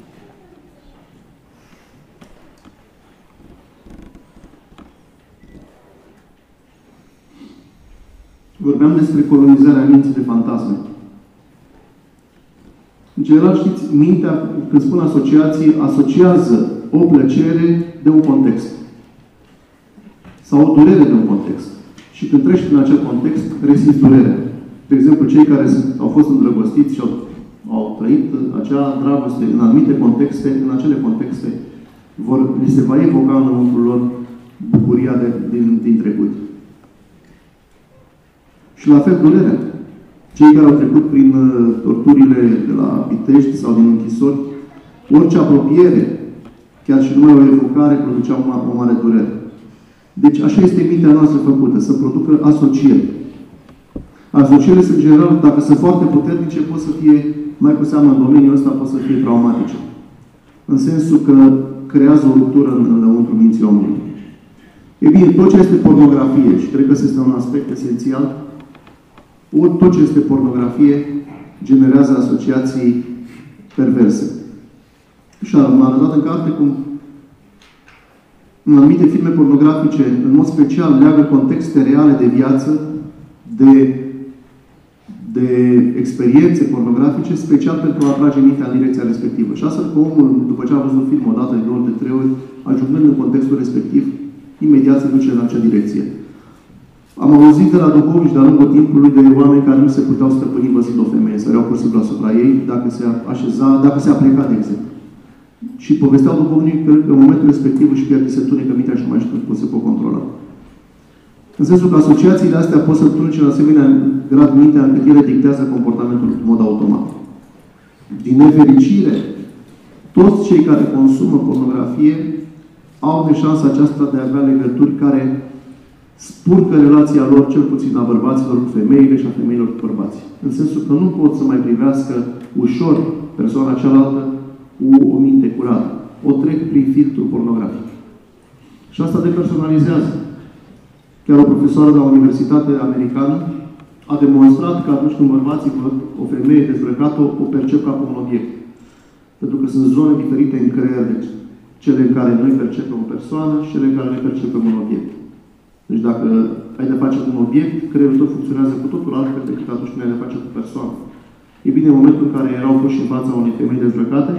Vorbeam despre colonizarea minții de fantasme. În general, știți, mintea, când spun asociații, asociază o plăcere de un context. Sau o durere de un context. Și când treci prin acel context, resimți durerea. De exemplu, cei care au fost îndrăgostiți și au, au trăit acea dragoste în anumite contexte, în acele contexte, vor, li se va evoca în înăuntrul lor bucuria de, din, din trecut. Și la fel durerea. Cei care au trecut prin uh, torturile de la Pitești sau din închisori, orice apropiere, chiar și numai o evocare, producea o, o mare durere. Deci așa este mintea noastră făcută, să producă asocieri. Asocierile sunt, în general, dacă sunt foarte puternice, pot să fie, mai cu seamă în domeniul ăsta, pot să fie traumatice. În sensul că creează o ruptură în, înăuntru minții omului. E bine, tot ce este pornografie, și cred că este un aspect esențial, ori tot ce este pornografie generează asociații perverse. Și am arătat în carte cum în anumite filme pornografice, în mod special, leagă contexte reale de viață, de, de experiențe pornografice, special pentru a atrage mintea în direcția respectivă. Și astfel că omul, după ce a văzut film o dată, de două ori, de trei ori, ajungând în contextul respectiv, imediat se duce în acea direcție. Am auzit de la duhovnici de-a lungul timpului de oameni care nu se puteau stăpâni văzând o femeie, săreau pur și simplu asupra ei, dacă se așeza, dacă se apleca, de exemplu. Și povesteau duhovnic că în momentul respectiv își pierde, se tunecă mintea și nu mai știu cum se pot controla. În sensul că asociațiile astea pot să tunece în asemenea grad mintea încât ele dictează comportamentul în mod automat. Din nefericire, toți cei care consumă pornografie au de șansa aceasta de a avea legături care spurcă relația lor, cel puțin a bărbaților cu femeile și a femeilor cu bărbații. În sensul că nu pot să mai privească ușor persoana cealaltă cu o minte curată. O trec prin filtrul pornografic. Și asta depersonalizează. Chiar o profesoară de la o universitate americană a demonstrat că atunci când bărbații văd o femeie dezbrăcată, o percep ca pe un obiect. Pentru că sunt zone diferite în creier, deci cele în care noi percepem o persoană și cele în care noi percepem un obiect. Deci dacă ai de face cu un obiect, creierul tău funcționează cu totul altfel decât atunci când ai de face cu persoană. E bine, în momentul în care erau puși în fața unei femei dezbrăcate,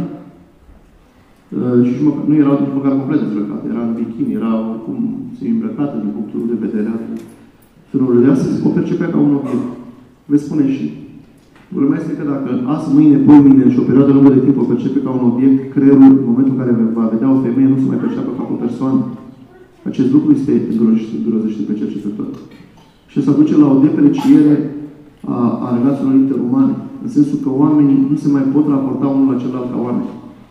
și nu erau nici măcar complet dezbrăcate, era în bikini, era oricum semi-îmbrăcată din punctul de vedere al felurilor de astăzi, o percepea ca un obiect. Veți spune și. Problema este că dacă azi, mâine, poi mâine și o perioadă lungă de timp o percepe ca un obiect, creierul, în momentul în care va vedea o femeie, nu se mai perceapă ca o persoană. Acest lucru este îngrozește pe cercetător. Și se aduce la o depreciere a, a relațiilor interumane. În sensul că oamenii nu se mai pot raporta unul la celălalt ca oameni.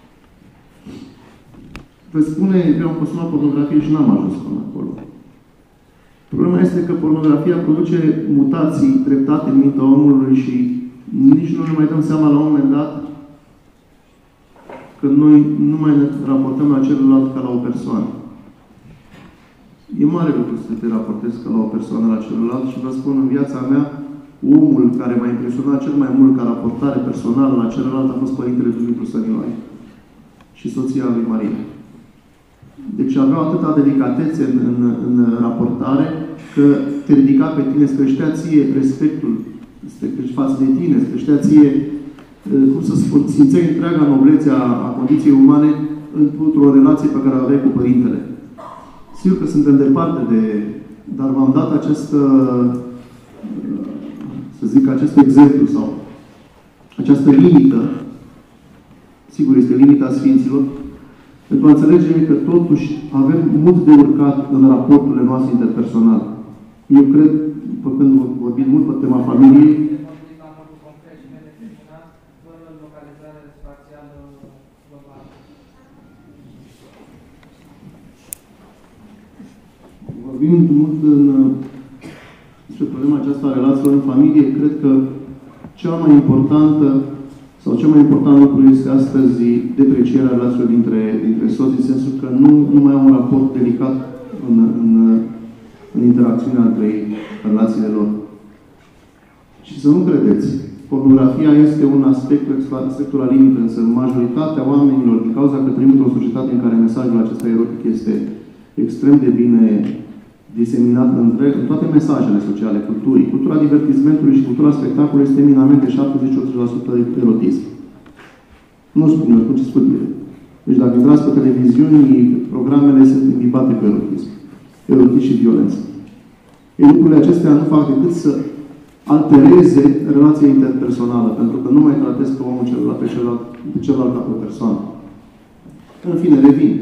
Vă spune că am consumat pornografie și n-am ajuns până acolo. Problema este că pornografia produce mutații treptate în mintea omului și nici nu ne mai dăm seama la un moment dat că noi nu mai ne raportăm la celălalt ca la o persoană. E mare lucru să te raportezi ca la o persoană la celălalt și vă spun, în viața mea, omul care m-a impresionat cel mai mult ca raportare personală la celălalt a fost Părintele Dumitru Săniloae și soția lui Maria. Deci aveau atâta delicatețe în, în, în raportare că te ridica pe tine, îți creștea ție respectul față de tine, îți creștea ție, cum să spun, simțeai întreaga noblețe a, a condiției umane într-o relație pe care o aveai cu Părintele. Sigur că suntem departe de... Dar v-am dat această, să zic, acest exemplu sau această limită, sigur este limita Sfinților, pentru a înțelege că totuși avem mult de urcat în raporturile noastre interpersonale. Eu cred, când vorbim mult pe tema familiei, vorbim mult în, despre problema aceasta a relațiilor în familie, cred că cea mai importantă sau cel mai important lucru este astăzi deprecierea relațiilor dintre, dintre soți, în sensul că nu, nu mai au un raport delicat în, în, în interacțiunea între ei, relațiile lor. Și să nu credeți, pornografia este un aspect, aspectul la limită, însă majoritatea oamenilor, din cauza că trăim într-o societate în care mesajul acesta erotic este extrem de bine diseminat în, în toate mesajele sociale, culturii. Cultura divertismentului și cultura spectacolului este eminamente șaptezeci-optzeci la sută erotism. Nu spun eu, spun ce spun eu. Deci dacă intrați pe televiziuni, programele sunt imbibate cu erotism. Erotism și violență. Ei, lucrurile acestea nu fac decât să altereze relația interpersonală, pentru că nu mai tratezi pe omul celălalt, pe celălalt, pe celălalt ca pe o persoană. În fine, revin.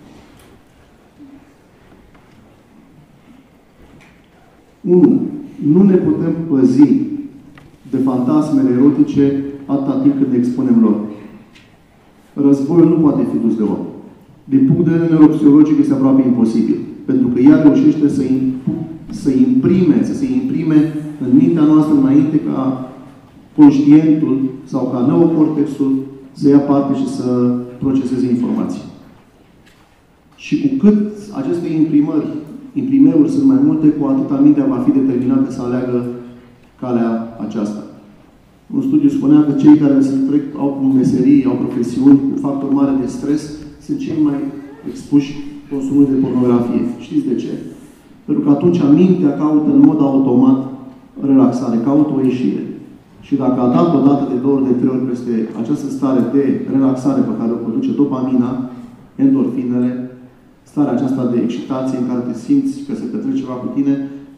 Unu. Nu ne putem păzi de fantasmele erotice atâta timp cât ne expunem lor. Războiul nu poate fi dus de om. Din punct de vedere neuropsihologic este aproape imposibil. Pentru că ea reușește să, să imprime, să se imprime în mintea noastră înainte ca conștientul sau ca neocortexul să ia parte și să proceseze informații. Și cu cât aceste imprimări imprimeuri sunt mai multe, cu atâta mintea va fi determinată să aleagă calea aceasta. Un studiu spunea că cei care se trec, au meserii, au profesiuni cu factor mare de stres, sunt cei mai expuși consumului de pornografie. Știți de ce? Pentru că atunci mintea caută în mod automat relaxare, caută o ieșire. Și dacă a dat o dată de două ori, de trei ori peste această stare de relaxare pe care o produce dopamina, endorfinele, starea aceasta de excitație în care te simți că se petrece ceva cu tine,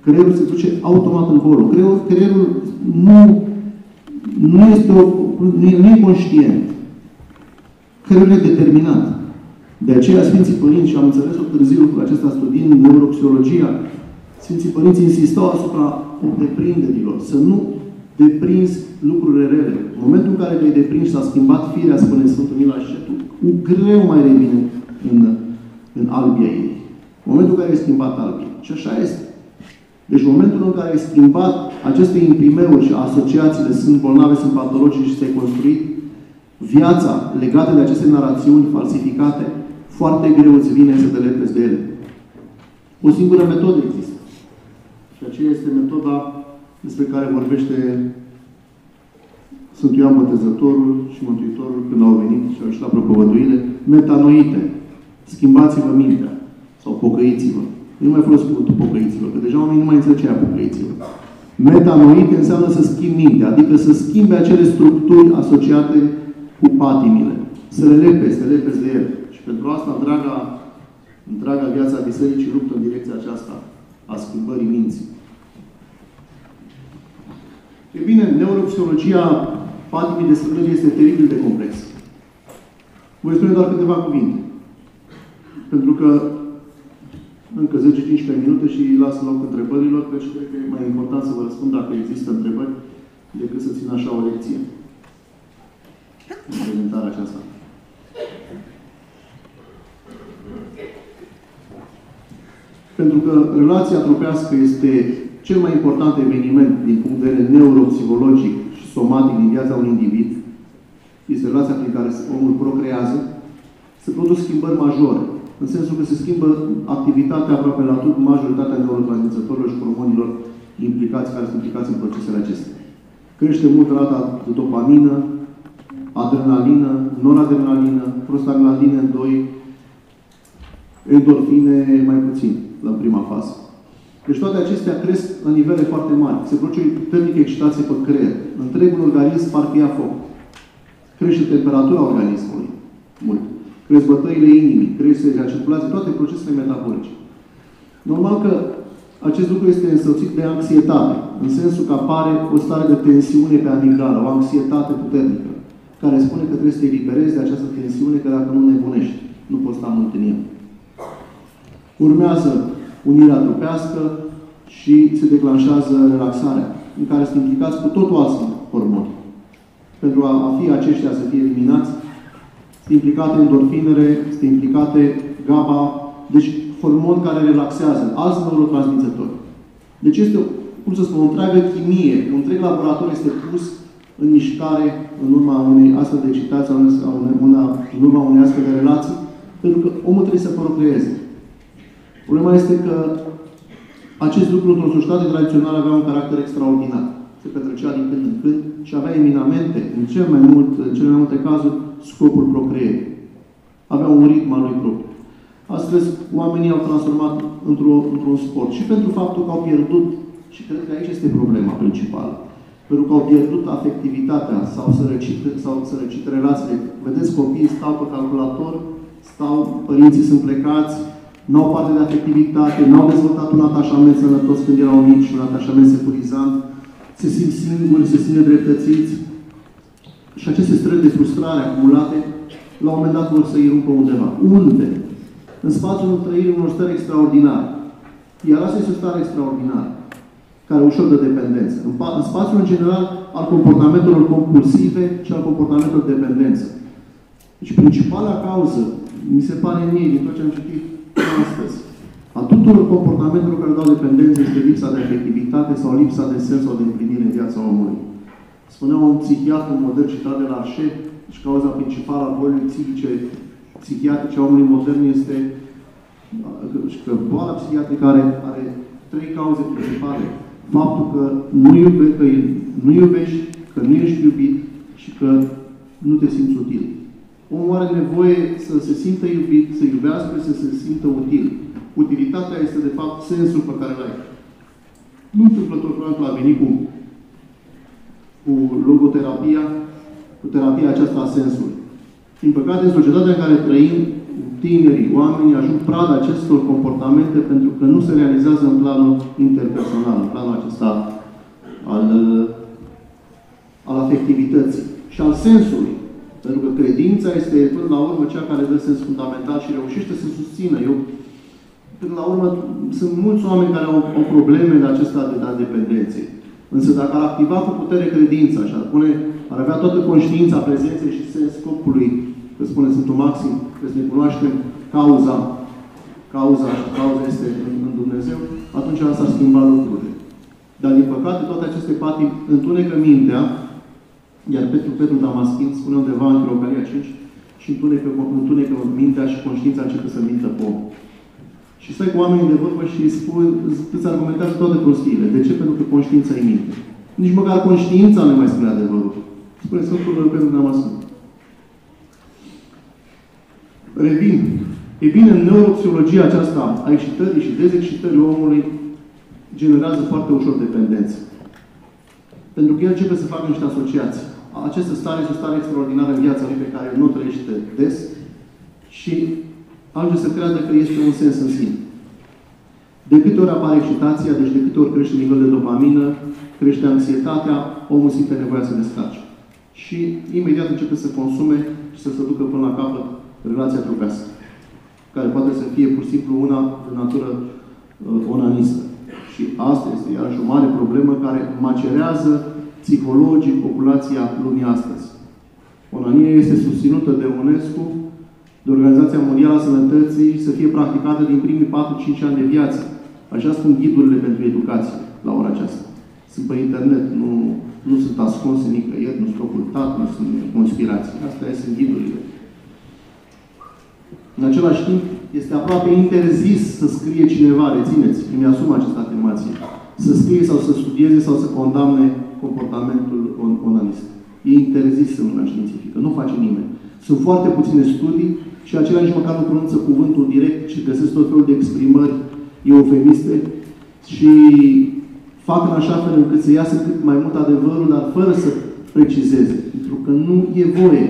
Creierul se duce automat încolo. Creierul, creierul nu, nu este o, nu e, nu e conștient. Creierul e determinat. De aceea Sfinții Părinți, și am înțeles-o târziu lucrul acesta studiind neuropsihologia, Sfinții Părinți insistau asupra deprinderilor. Să nu deprinzi lucrurile rele. În momentul în care te-ai deprins și s-a schimbat firea, spune Sfântul Mila Șetu, greu mai revine în, în albia ei. În momentul în care ai schimbat albia. Și așa este. Deci în momentul în care ai schimbat aceste imprimeuri și asociațiile sunt bolnave, sunt patologice și ți-ai construit viața legată de aceste narațiuni falsificate, foarte greu îți vine să te lepezi de ele. O singură metodă există. Și aceea este metoda despre care vorbește Sfântul Ioan Botezătorul și Mântuitorul când au venit și au ieșit la propovăduire. Metanoite. Schimbați-vă mintea. Sau pocăiți-vă. Nu mai folosesc cuvântul pocăiți-vă, că deja oamenii nu mai înțeleg ce aia pocăiți-vă. Metanoite înseamnă să schimbi mintea, adică să schimbe acele structuri asociate cu patimile. Să le lepezi, să le lepezi de ele. Și pentru asta, întreaga, întreaga viața bisericii luptă în direcția aceasta a schimbării minții. E bine, neuropsihologia patimii desfrânării este teribil de complexă. Voi spune doar câteva cuvinte. Pentru că încă zece cincisprezece minute și las loc întrebărilor, deci cred că e mai important să vă răspund dacă există întrebări decât să țin așa o lecție în prezentarea aceasta. Pentru că relația trupească este cel mai important eveniment din punct de vedere neuropsihologic și somatic din viața unui individ. Este relația prin care omul procrează. Se produc schimbări majore. În sensul că se schimbă activitatea aproape la tot majoritatea neurotransmițătorilor și hormonilor implicați, care sunt implicați în procesele acestea. Crește mult rata de dopamină, adrenalină, noradrenalină, prostaglandine doi, endorfine mai puțin, la prima fază. Deci toate acestea cresc la nivele foarte mari. Se produce o puternică excitație pe creier. Întregul organism parcă ia foc. Crește temperatura organismului mult. Cresc bătăile inimii, crește circulație, toate procesele metabolice. Normal că acest lucru este însoțit de anxietate, în sensul că apare o stare de tensiune pe amigdală, o anxietate puternică, care spune că trebuie să te eliberezi de această tensiune, că dacă nu nebunești, nu poți sta mult în ea. Urmează unirea trupească și se declanșează relaxarea, în care sunt implicați cu totul alți hormoni. Pentru a fi aceștia să fie eliminați, sunt implicate endorfinele, sunt implicate GABA, deci hormoni care relaxează, alți neurotransmițători. Deci este, cum să spun, o întreagă chimie, un întreg laborator este pus în mișcare în urma unei astfel de excitații, în urma unei astfel de relații, pentru că omul trebuie să procreeze. Problema este că acest lucru într-o societate tradițională avea un caracter extraordinar. Se petrecea din când în când și avea eminamente, în cel mai mult, în cele mai multe cazuri, scopul procreierii. Avea un ritm al lui propriu. Astăzi, oamenii au transformat într-un într sport. Și pentru faptul că au pierdut, și cred că aici este problema principală, pentru că au pierdut afectivitatea sau sărăcit, sau sărăcit relațiile. Vedeți, copiii stau pe calculator, stau, părinții sunt plecați, n-au parte de afectivitate, n-au dezvoltat un atașament sănătos când erau mici, un atașament securizant, se simt singuri, se simt nedreptățiți. Și aceste stări de frustrare acumulate, la un moment dat vor să îi rupă undeva. Unde? În spațiul trăirii unor stări extraordinare. Iar asta este o stare extraordinară, care ușor de dependență. În, în spațiul în general al comportamentelor compulsive și al comportamentelor de dependență. Deci principala cauză, mi se pare mie, din tot ce am citit astăzi, a tuturor comportamentelor care dau dependență este lipsa de afectivitate sau lipsa de sens sau de împlinire în viața omului. Spunea un psihiatru modern citat de la Arșet, și cauza principală a bolii psihice, psihiatrice a omului modern este că boala psihiatrică are, are trei cauze principale. Faptul că nu, iube, că nu iubești, că nu ești iubit și că nu te simți util. Omul are nevoie să se simtă iubit, să iubească, să se simtă util. Utilitatea este, de fapt, sensul pe care îl ai. Nu întâmplător, probabil, a venit cu, cu logoterapia, cu terapia aceasta a sensului. Din păcate, în societatea în care trăim, tinerii, oamenii ajung prada acestor comportamente pentru că nu se realizează în planul interpersonal, în planul acesta al, al afectivității și al sensului. Pentru că credința este, până la urmă, cea care dă sens fundamental și reușește să susțină. Eu, până la urmă, sunt mulți oameni care au, au probleme de acesta de, de dependențe. Însă dacă ar activa cu putere credința și ar, pune, ar avea toată conștiința prezenței și sens scopului, că spune Sfântul Maxim, că să ne cunoaștem cauza, cauza și cauza este în, în Dumnezeu, atunci s-ar schimba lucrurile. Dar, din păcate, toate aceste patii întunecă mintea, iar Petru, Petru Damaschin spune undeva în Chirocalia cinci și întunecă, întunecă mintea și conștiința începe să mintă pe om. Și stai cu oamenii de vorbă și îi spui, îți argumentează toate prostiile. De ce? Pentru că conștiința îi minte. Nici măcar conștiința nu mai spune adevărul. Spune Sfântul Petru Damaschin. Revin. E bine, în neuropsihologia aceasta a excitării și dezexcitării omului generează foarte ușor dependență. Pentru că el începe să facă niște asociații. Această stare este o stare extraordinară în viața lui pe care nu trăiește des și ajunge să creadă că este un sens în sine. De câte ori apare excitația, deci de câte ori crește nivelul de dopamină, crește anxietatea, omul simte nevoia să descarce. Și imediat începe să consume și să se ducă până la capăt relația trupească, care poate să fie pur și simplu una de natură uh, onanistă. Și asta este iarăși o mare problemă care macerează psihologic populația lumii astăzi. Onania este susținută de UNESCO, de Organizația Mondială a Sănătății, să fie practicată din primii patru-cinci ani de viață. Așa spun ghidurile pentru educație la ora aceasta. Sunt pe internet, nu, nu sunt ascunse nicăieri, nu sunt ocultate, nu sunt conspirații. Astea sunt ghidurile. În același timp, este aproape interzis să scrie cineva, rețineți, îmi asum această afirmație, să scrie sau să studieze sau să condamne comportamentul onanist. E interzis în lumea științifică. Nu face nimeni. Sunt foarte puține studii și acelea nici măcar nu pronunță cuvântul direct, ci găsesc tot felul de exprimări eufemiste și fac în așa fel încât să iasă cât mai mult adevărul, dar fără să precizeze. Pentru că nu e voie.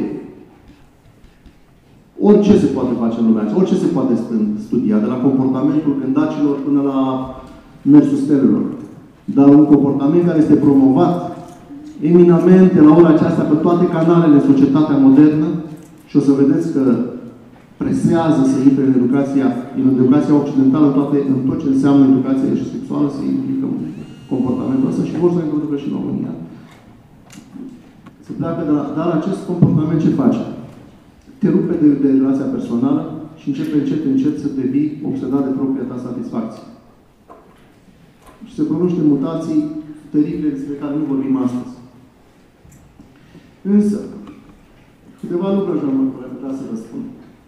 Orice se poate face în lumea aceasta, orice se poate studia, de la comportamentul gândacilor până la mersul stelelor. Dar un comportament care este promovat eminamente la ora aceasta pe toate canalele în societatea modernă și o să vedeți că presează să intre în educația, în educația occidentală, toate, în tot ce înseamnă educația și sexuală, să implică comportamentul ăsta și vor să introducă și în România. Se pleacă de la, dar acest comportament ce face? Te rupe de, de relația personală și începe încet, încet să devii obsedat de propria ta satisfacție. Și se produc niște mutații teribile despre care nu vorbim astăzi. Însă, câteva lucruri așa mă putea să vă spun.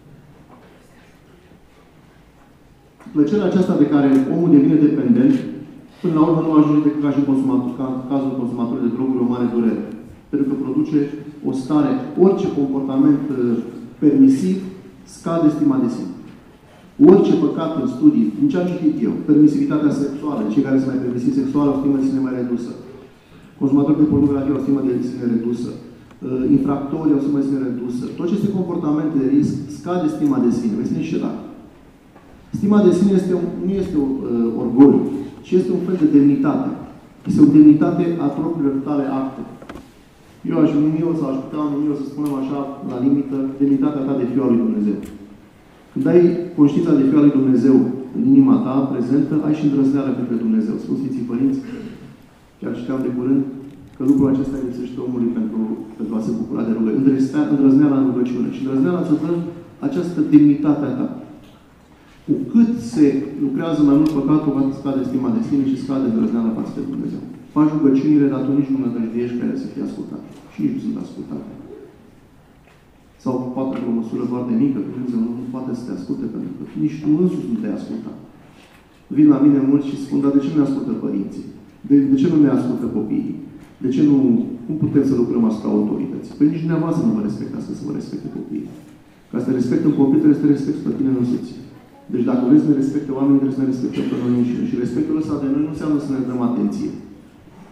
Plăcerea aceasta de care omul devine dependent, până la urmă nu ajunge decât ca și consumator, ca în cazul consumatorului de droguri, o mare durere. Pentru că produce o stare, orice comportament permisiv, scade stima de sine. Orice păcat în studii, din ce am citit eu, permisivitatea sexuală, cei care sunt mai permisivi sexual, o stimă de sine mai redusă. Consumatori de pornografie, o stimă de sine redusă. Infractorii, o stimă de sine redusă. Tot aceste comportamente de risc scade stima de sine. Vezi, nici și dacă. Stima de sine este un, nu este un uh, orgoliu, ci este un fel de demnitate. Este o demnitate a propriilor tale acte. Eu aș numi eu, sau aș putea numi eu, să spunem așa, la limită, demnitatea ta de fiul lui Dumnezeu. Când ai conștiința de fiul lui Dumnezeu în inima ta, prezentă, ai și îndrăzneală către Dumnezeu. Spun Sfinții Părinți, chiar citeam de curând, că lucrul acesta lipsește omului pentru, pentru a se bucura de rugăciune. Îndrăzneala în rugăciune. Și îndrăzneala să dă această demnitate a ta. Cu cât se lucrează mai mult păcatul, cu atât scade stima de sine și scade îndrăzneala față de Dumnezeu. Faci rugăciunile, dar tu nici nu nădăjduiești care să fie ascultate. Și nici nu sunt ascultate. Sau poate pe o măsură foarte mică, Dumnezeu nu, nu poate să te asculte, pentru că nici tu însuși nu te-ai ascultat. Vin la mine mulți și spun, dar de ce nu ne ascultă părinții? De, de ce nu ne ascultă copiii? De ce nu... Cum putem să lucrăm asupra autorității? Păi nici dumneavoastră nu vă respectați să vă respecte copiii. Ca să te respectă un copil, trebuie să te respecti pe tine însuți. Deci dacă vrei să ne respecte oamenii, trebuie să ne respecte pe noi înșine. Și respectul ăsta de noi nu înseamnă să ne dăm atenție.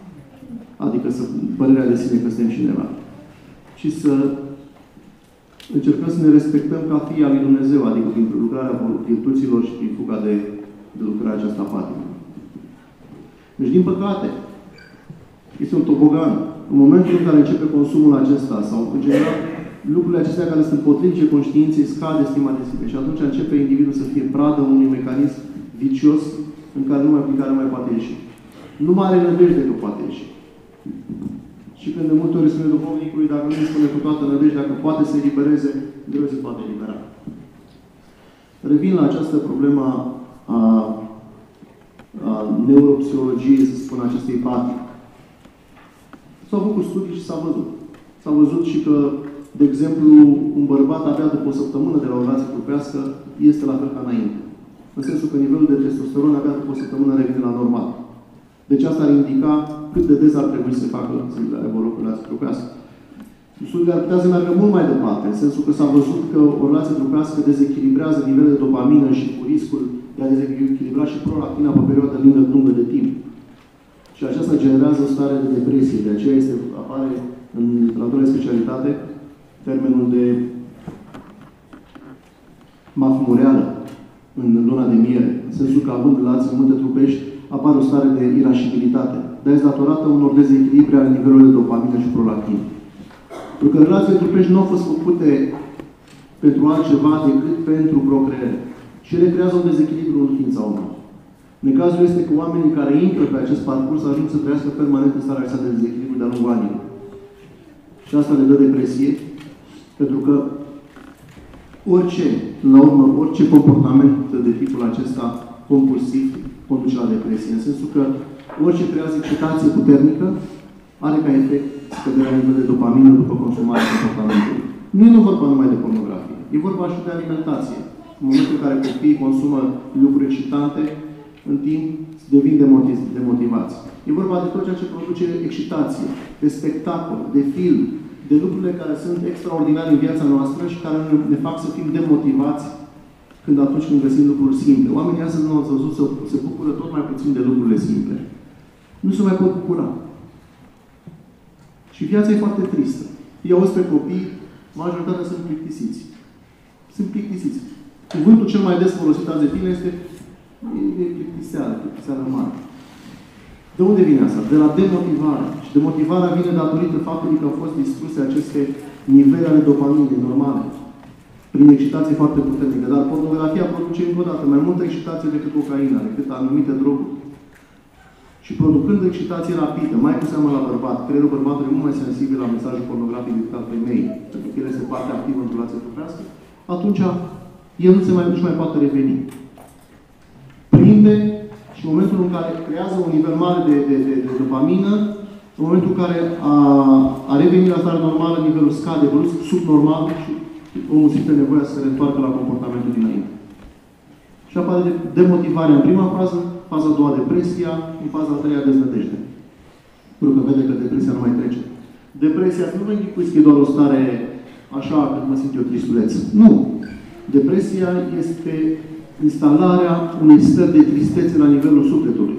Adică să părerea de sine că suntem cineva. Și să încercăm să ne respectăm ca fii al lui Dumnezeu, adică prin lucrarea virtuților și prin fuga de, de lucrarea aceasta patimă. Deci, din păcate, este un tobogan. În momentul în care începe consumul acesta, sau, în general, lucrurile acestea care sunt potrivnice conștiinței, scade stima de sine. Și atunci începe individul să fie pradă unui mecanism vicios în care nu mai, prin care nu mai poate ieși. Nu mai are nădejde că poate ieși. Și când de multe ori spune duhovnicului, dacă nu îi spune cu toată nădejdea că poate să elibereze, greu se poate elibera. Revin la această problemă a, a neuropsihologiei, să spun, acestei patii. S-au făcut studii și s-a văzut. S-a văzut și că, de exemplu, un bărbat abia după o săptămână de la o relație trupească este la fel ca înainte. În sensul că nivelul de testosteron abia după o săptămână revine la normal. Deci asta ar indica cât de des ar trebui să facă să aibă loc o relație trupească. Studiile ar putea să meargă mult mai departe, în sensul că s-a văzut că o relație trupească dezechilibrează nivelul de dopamină și cu riscul de a dezechilibra și prolactina pe o perioadă lungă, lungă de timp. Și aceasta generează o stare de depresie. De aceea este, apare în literatura de specialitate termenul de mahmureală în luna de miere. În sensul că, având relații multe trupești, apare o stare de irascibilitate. Dar este datorată unor dezechilibre ale nivelului de dopamină și prolactină. Pentru că relațiile trupești nu au fost făcute pentru altceva decât pentru procreere. Și ele creează un dezechilibru în ființa omului. Necazul este că oamenii care intră pe acest parcurs ajung să trăiască permanent în starea aceasta de dezechilibru de-a lungul anilor. Și asta le dă depresie, pentru că orice, la urmă, orice comportament de tipul acesta compulsiv conduce la depresie. În sensul că orice creează excitație puternică are ca efect scăderea nivelului de dopamină după consumarea comportamentului. Nu e vorba numai de pornografie. E vorba și de alimentație. În momentul în care copiii consumă lucruri excitante, în timp devin demotivați. E vorba de tot ceea ce produce excitație, de spectacol, de film, de lucrurile care sunt extraordinare în viața noastră și care ne fac să fim demotivați când atunci când găsim lucruri simple. Oamenii astăzi nu au văzut să se bucură tot mai puțin de lucrurile simple. Nu se mai pot bucura. Și viața e foarte tristă. Eu auzi pe copii, majoritatea sunt plictisiți. Sunt plictisiți. Cuvântul cel mai des folosit azi de tine este e plictiseală, plictiseală mare. De unde vine asta? De la demotivare. Și demotivarea vine datorită faptului că au fost distruse aceste nivele ale dopaminei normale. Prin excitație foarte puternică. Dar pornografia produce încă o dată mai multă excitație decât cocaina, decât anumite droguri. Și producând excitație rapidă, mai cu seamă la bărbat, creierul bărbatului e mult mai sensibil la mesajul pornografic decât al femeii, pentru că el este foarte activ în relație trupească, atunci el nu se mai, nici mai poate reveni. Prinde și în momentul în care creează un nivel mare de, de, de, de dopamină, în momentul în care a, a revenit la stare normală, nivelul scade, brusc, subnormal și omul simte nevoia să se reîntoarcă la comportamentul dinainte. Și apare de demotivarea în prima fază, faza a doua depresia, în faza a treia deznădejde. Pentru că vede că depresia nu mai trece. Depresia, nu vă închipuiți că e doar o stare așa, cât mă simt eu tristuleț. Nu. Depresia este instalarea unei stări de tristețe la nivelul sufletului.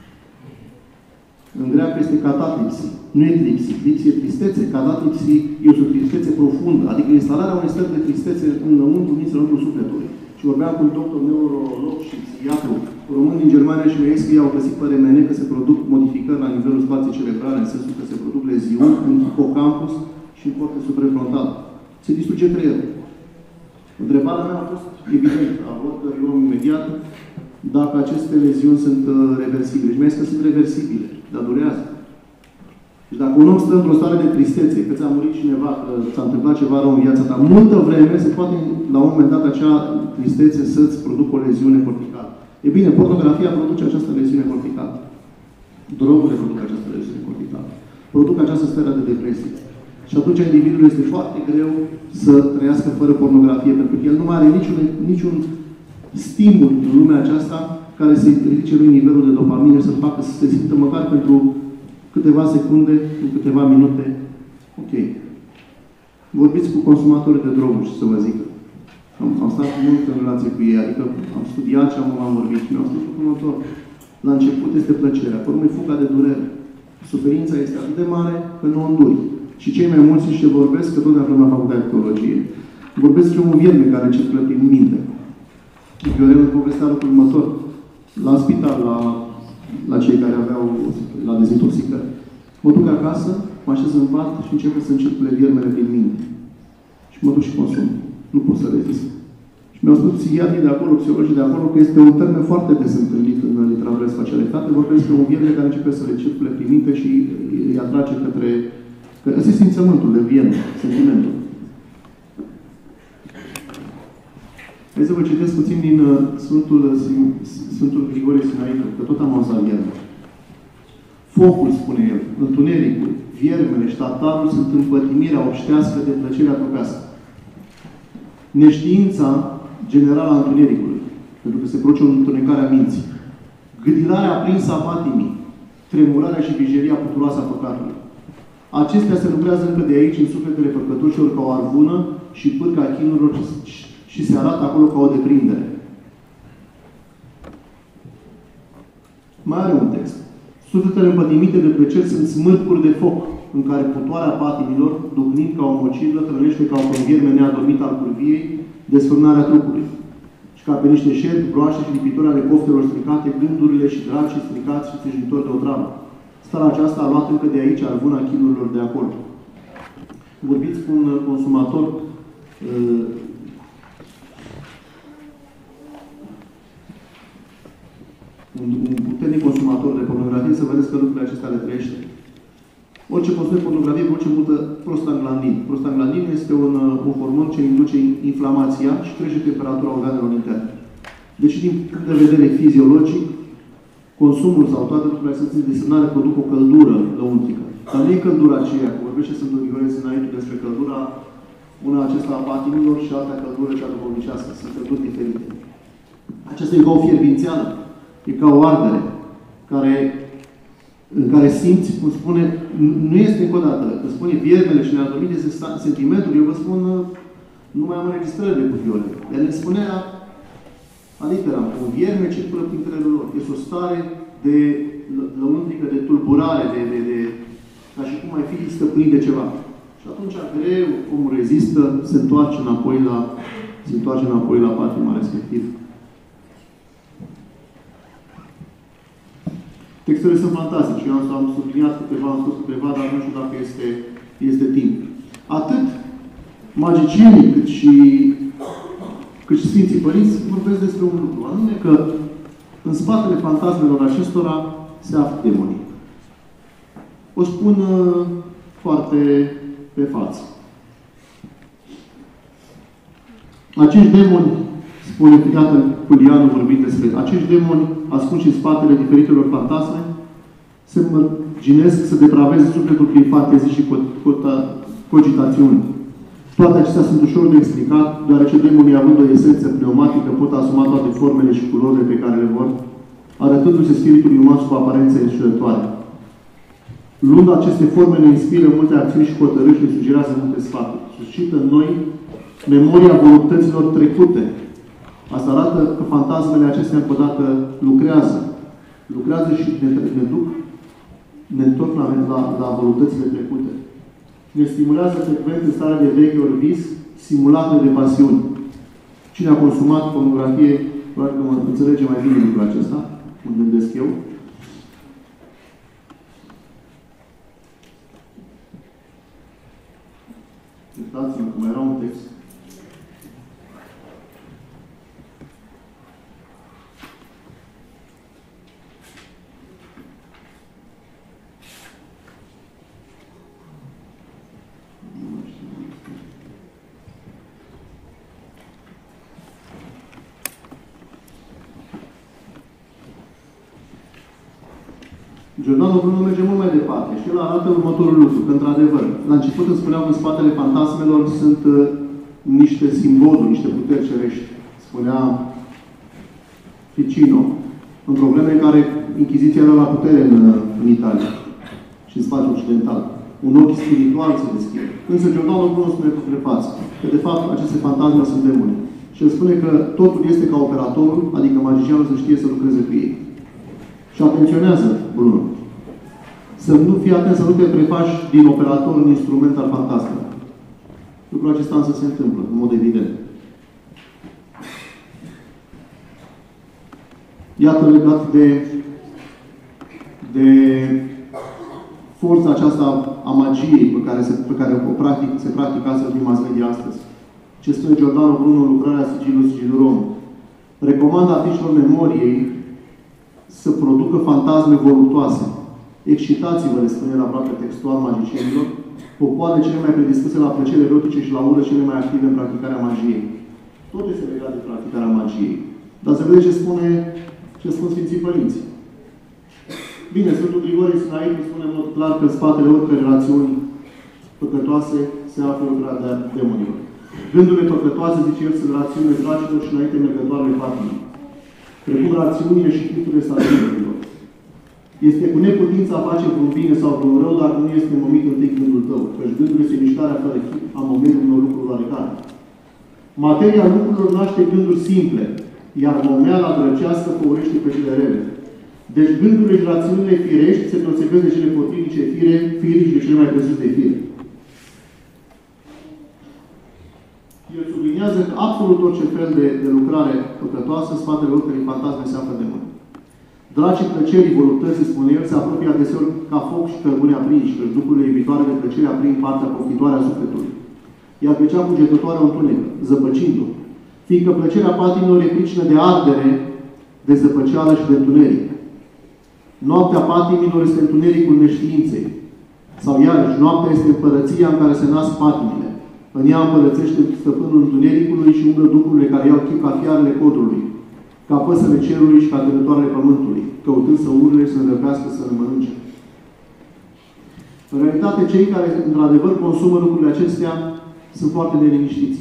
În greacă este catatlipsi. Nu e tripsi. Tripsi e tristețe. Catatlipsi e o tristețe profundă. Adică instalarea unei stări de tristețe înăuntru, înăuntru sufletului. Și vorbeam cu un doctor neurolog și psihiatru român din Germania și mi-a zis că ei au găsit pe R M N că se produc modificări la nivelul spației cerebrale, în sensul că se produc leziuni în hipocampus și în cortexul prefrontal. Se distruge creierul. Întrebarea mea a fost evident, a oricărui om imediat, dacă aceste leziuni sunt uh, reversibile. Și mi-a zis că sunt reversibile, dar durează. Și dacă un om stă într-o stare de tristețe, că ți-a murit cineva, că s-a întâmplat ceva rău în viața ta, multă vreme se poate, la un moment dat, acea tristețe să-ți producă o leziune corticală. E bine, pornografia produce această leziune corticală. Drogurile produc această leziune corticală. Produc această stare de depresie. Și atunci individul este foarte greu să trăiască fără pornografie, pentru că el nu mai are niciun, niciun stimul în lumea aceasta care să-i ridice lui nivelul de dopamină, să-l facă să se simtă măcar pentru câteva secunde, în câteva minute. Ok. Vorbiți cu consumatorii de droguri și să vă zic. Am, am stat mult în relație cu ei, adică am studiat și am, am vorbit și mi-au spus următor. La început este plăcerea, pe urmă e fuga de durere. Suferința este atât de mare că nu o înduri. Și cei mai mulți și ce vorbesc, că tot de aflăm la facultatea de teologie. Vorbesc despre un vierme care circulă prin minte. Viorel îmi povestea lucrul următor. La spital, la, la cei care aveau la dezintoxicări. Mă duc acasă, mă așez în pat și începe să-mi circule viermele prin minte. Și mă duc și consum. Nu pot să rezist. Și mi-au spus psihiatrii de acolo, psihologii de acolo, că este un termen foarte des întâlnit în literatura de spațialitate. Vorbesc despre un vierme care începe să le circule prin minte și îi atrage către... Că ăsta e simțământul de vierme, sentimentul. Hai să vă citesc puțin din uh, Sfântul, Sfântul Grigorie Sinaitul, că tot am auzit vierme. Focul, spune el, întunericul, viermele și tatarul sunt împătimirea obștească de plăcerea trupească. Neștiința generală a întunericului, pentru că se produce o întunecare a minții. Gâdilarea aprinsă a patimii, tremurarea și vijelia puturoasă a păcatului. Acestea se lucrează încă de aici în sufletele păcătoșilor ca o arvună și pârca chinurilor și se arată acolo ca o deprindere. Mai are un text. Sufletele împătimite de plăceri sunt smârcuri de foc, în care putoarea patimilor, ducnind ca o mocilă, trănește ca un vierme neadormit al curviei, desfrânarea trupului. Și ca pe niște șerpi, broaște și lipitori ale poftelor stricate, gândurile și dracii stricați și țâșnitori de otravă. Starea aceasta a luat încă de aici arvuna chinurilor de acolo. Vorbiți cu un consumator uh, un, un puternic consumator de pornografie, să vedeți că lucrurile acestea le trăiește. Orice consum de pornografie produce multă prostaglandin. Prostaglandin este un, un hormon ce induce inflamația și crește temperatura organelor interne. Deci, din punct de vedere fiziologic, consumul sau toate lucrurile acestea de semnare produc o căldură lăuntrică. Dar nu e căldura aceea, că vorbește Sfântul Grigorie Sinaitul despre căldura, una acesta a patimilor și alta căldură cea duhovnicească. Sunt călduri diferite. Aceasta e ca o fierbințeală, e ca o ardere, care, în care simți, cum spune, nu este încă o dată, că spune viermele și neadormite, este sentimentul, eu vă spun, nu mai am înregistrările cu Viole. El ne spunea, adică, un vierme circulă prin creierul lor. Este o stare de lăuntrică, de tulburare, de, de, de, ca și cum ai fi stăpânit de ceva. Și atunci, greu, omul rezistă, se întoarce înapoi la, se întoarce înapoi la patima respectiv. Textele sunt fantastice. Eu am subliniat câteva, am spus câteva, dar nu știu dacă este, este timp. Atât magicienii, cât și cât și Sfinții Părinți vorbesc despre un lucru, anume că în spatele fantasmelor acestora se află demonii. O spun uh, foarte pe față. Acești demoni, spune Iată Culianu vorbind despre acești demoni, ascunși în spatele diferitelor fantasme, se mărginesc să depraveze sufletul prin fantezii și cogitațiuni. Toate acestea sunt ușor de explicat, deoarece demonii, având o esență pneumatică, pot asuma toate formele și culorile pe care le vor, arătându-se spiritului uman sub aparențe înșelătoare. Luând aceste forme, ne inspiră multe acțiuni și hotărâri și ne sugerează multe sfaturi. Suscită în noi memoria voluptăților trecute. Asta arată că fantasmele acestea, încă o dată, lucrează. Lucrează și ne, ne duc, ne întorc la, la, la voluptățile trecute. Ne stimulează frecvent în starea de veche ori vis, simulată de pasiuni. Cine a consumat pornografie, probabil că înțelege mai bine lucrul acesta, cum gândesc eu. Uitați-mă, cum era un text. Giordano Bruno merge mult mai departe și el arată următorul lucru, că într-adevăr, la început îmi spuneam că în spatele fantasmelor sunt uh, niște simboluri, niște puteri cerești. Spunea Ficino, în probleme în care Inchiziția era la putere în, în Italia și în spațiul occidental. Un ochi spiritual se deschide. Însă Giordano Bruno spune cu prefață că de fapt aceste fantasme sunt demoni. Și el spune că totul este ca operatorul, adică magicianul să știe să lucreze cu ei. Și atenționează Bruno. Să nu fii atent, să nu te prefaci din operator un instrument al fantasmelor. Lucrul acesta însă se întâmplă, în mod evident. Iată, legat de, de forța aceasta a magiei pe care, se, pe care o practic, se practică astăzi din mass media astăzi. Ce spune Giordano Bruno în lucrarea Sigilul Sigilurum. Recomandă artiștilor memoriei să producă fantasme voluptoase. Excitați-vă, le spune el aproape textual magicienilor, popoare cele mai predispuse la plăceri erotice și la ură cele mai active în practicarea magiei. Tot este legat de practicarea magiei. Dar să vedeți ce spune, ce spun Sfinții Părinți. Bine, Sfântul Grigore Sinaid spune în mod clar că în spatele oricărei rațiuni păcătoase se află lucrarea de demonilor. Gândurile păcătoase, zice el, sunt rațiunile dracilor și înainte mergătoarele patimii. Precum rațiunile și chipturile stabilirilor. Este cu neputință a face vreun bine sau vreun rău, dacă nu este momit întâi gândul tău. Căci gândul este mișcarea fără chip a momentului unor lucruri oarecare. Materia lucrurilor naște gânduri simple, iar momeala drăcească făurește pe cele rele. Deci gândurile și rațiunile firești se deosebesc de cele potrivnice fire, firii și de cele mai presus de fire. El subliniază că absolut orice fel de, de lucrare păcătoasă, spatele oricărei fantasme se află demoni. Dracii plăcerii, voluptății, spune el, se apropie adeseori ca foc și cărbune aprinși, căci duhurile iubitoare de plăcere aprind partea poftitoare a sufletului. Iar pe cea cugetătoare o întunecă, zăpăcindu-o. Fiindcă plăcerea patimilor e pricină de ardere, de zăpăceală și de întuneric. Noaptea patimilor este întunericul neștiinței. Sau iarăși, noaptea este împărăția în care se nasc patimile. În ea împărățește stăpânul întunericului și umblă duhurile care iau chip ca fiarele codrului, ca păsările cerului și ca tânătoarele pământului, căutând să urle și să înrăpească să le mănânce. În realitate, cei care, într-adevăr, consumă lucrurile acestea sunt foarte neliniștiți.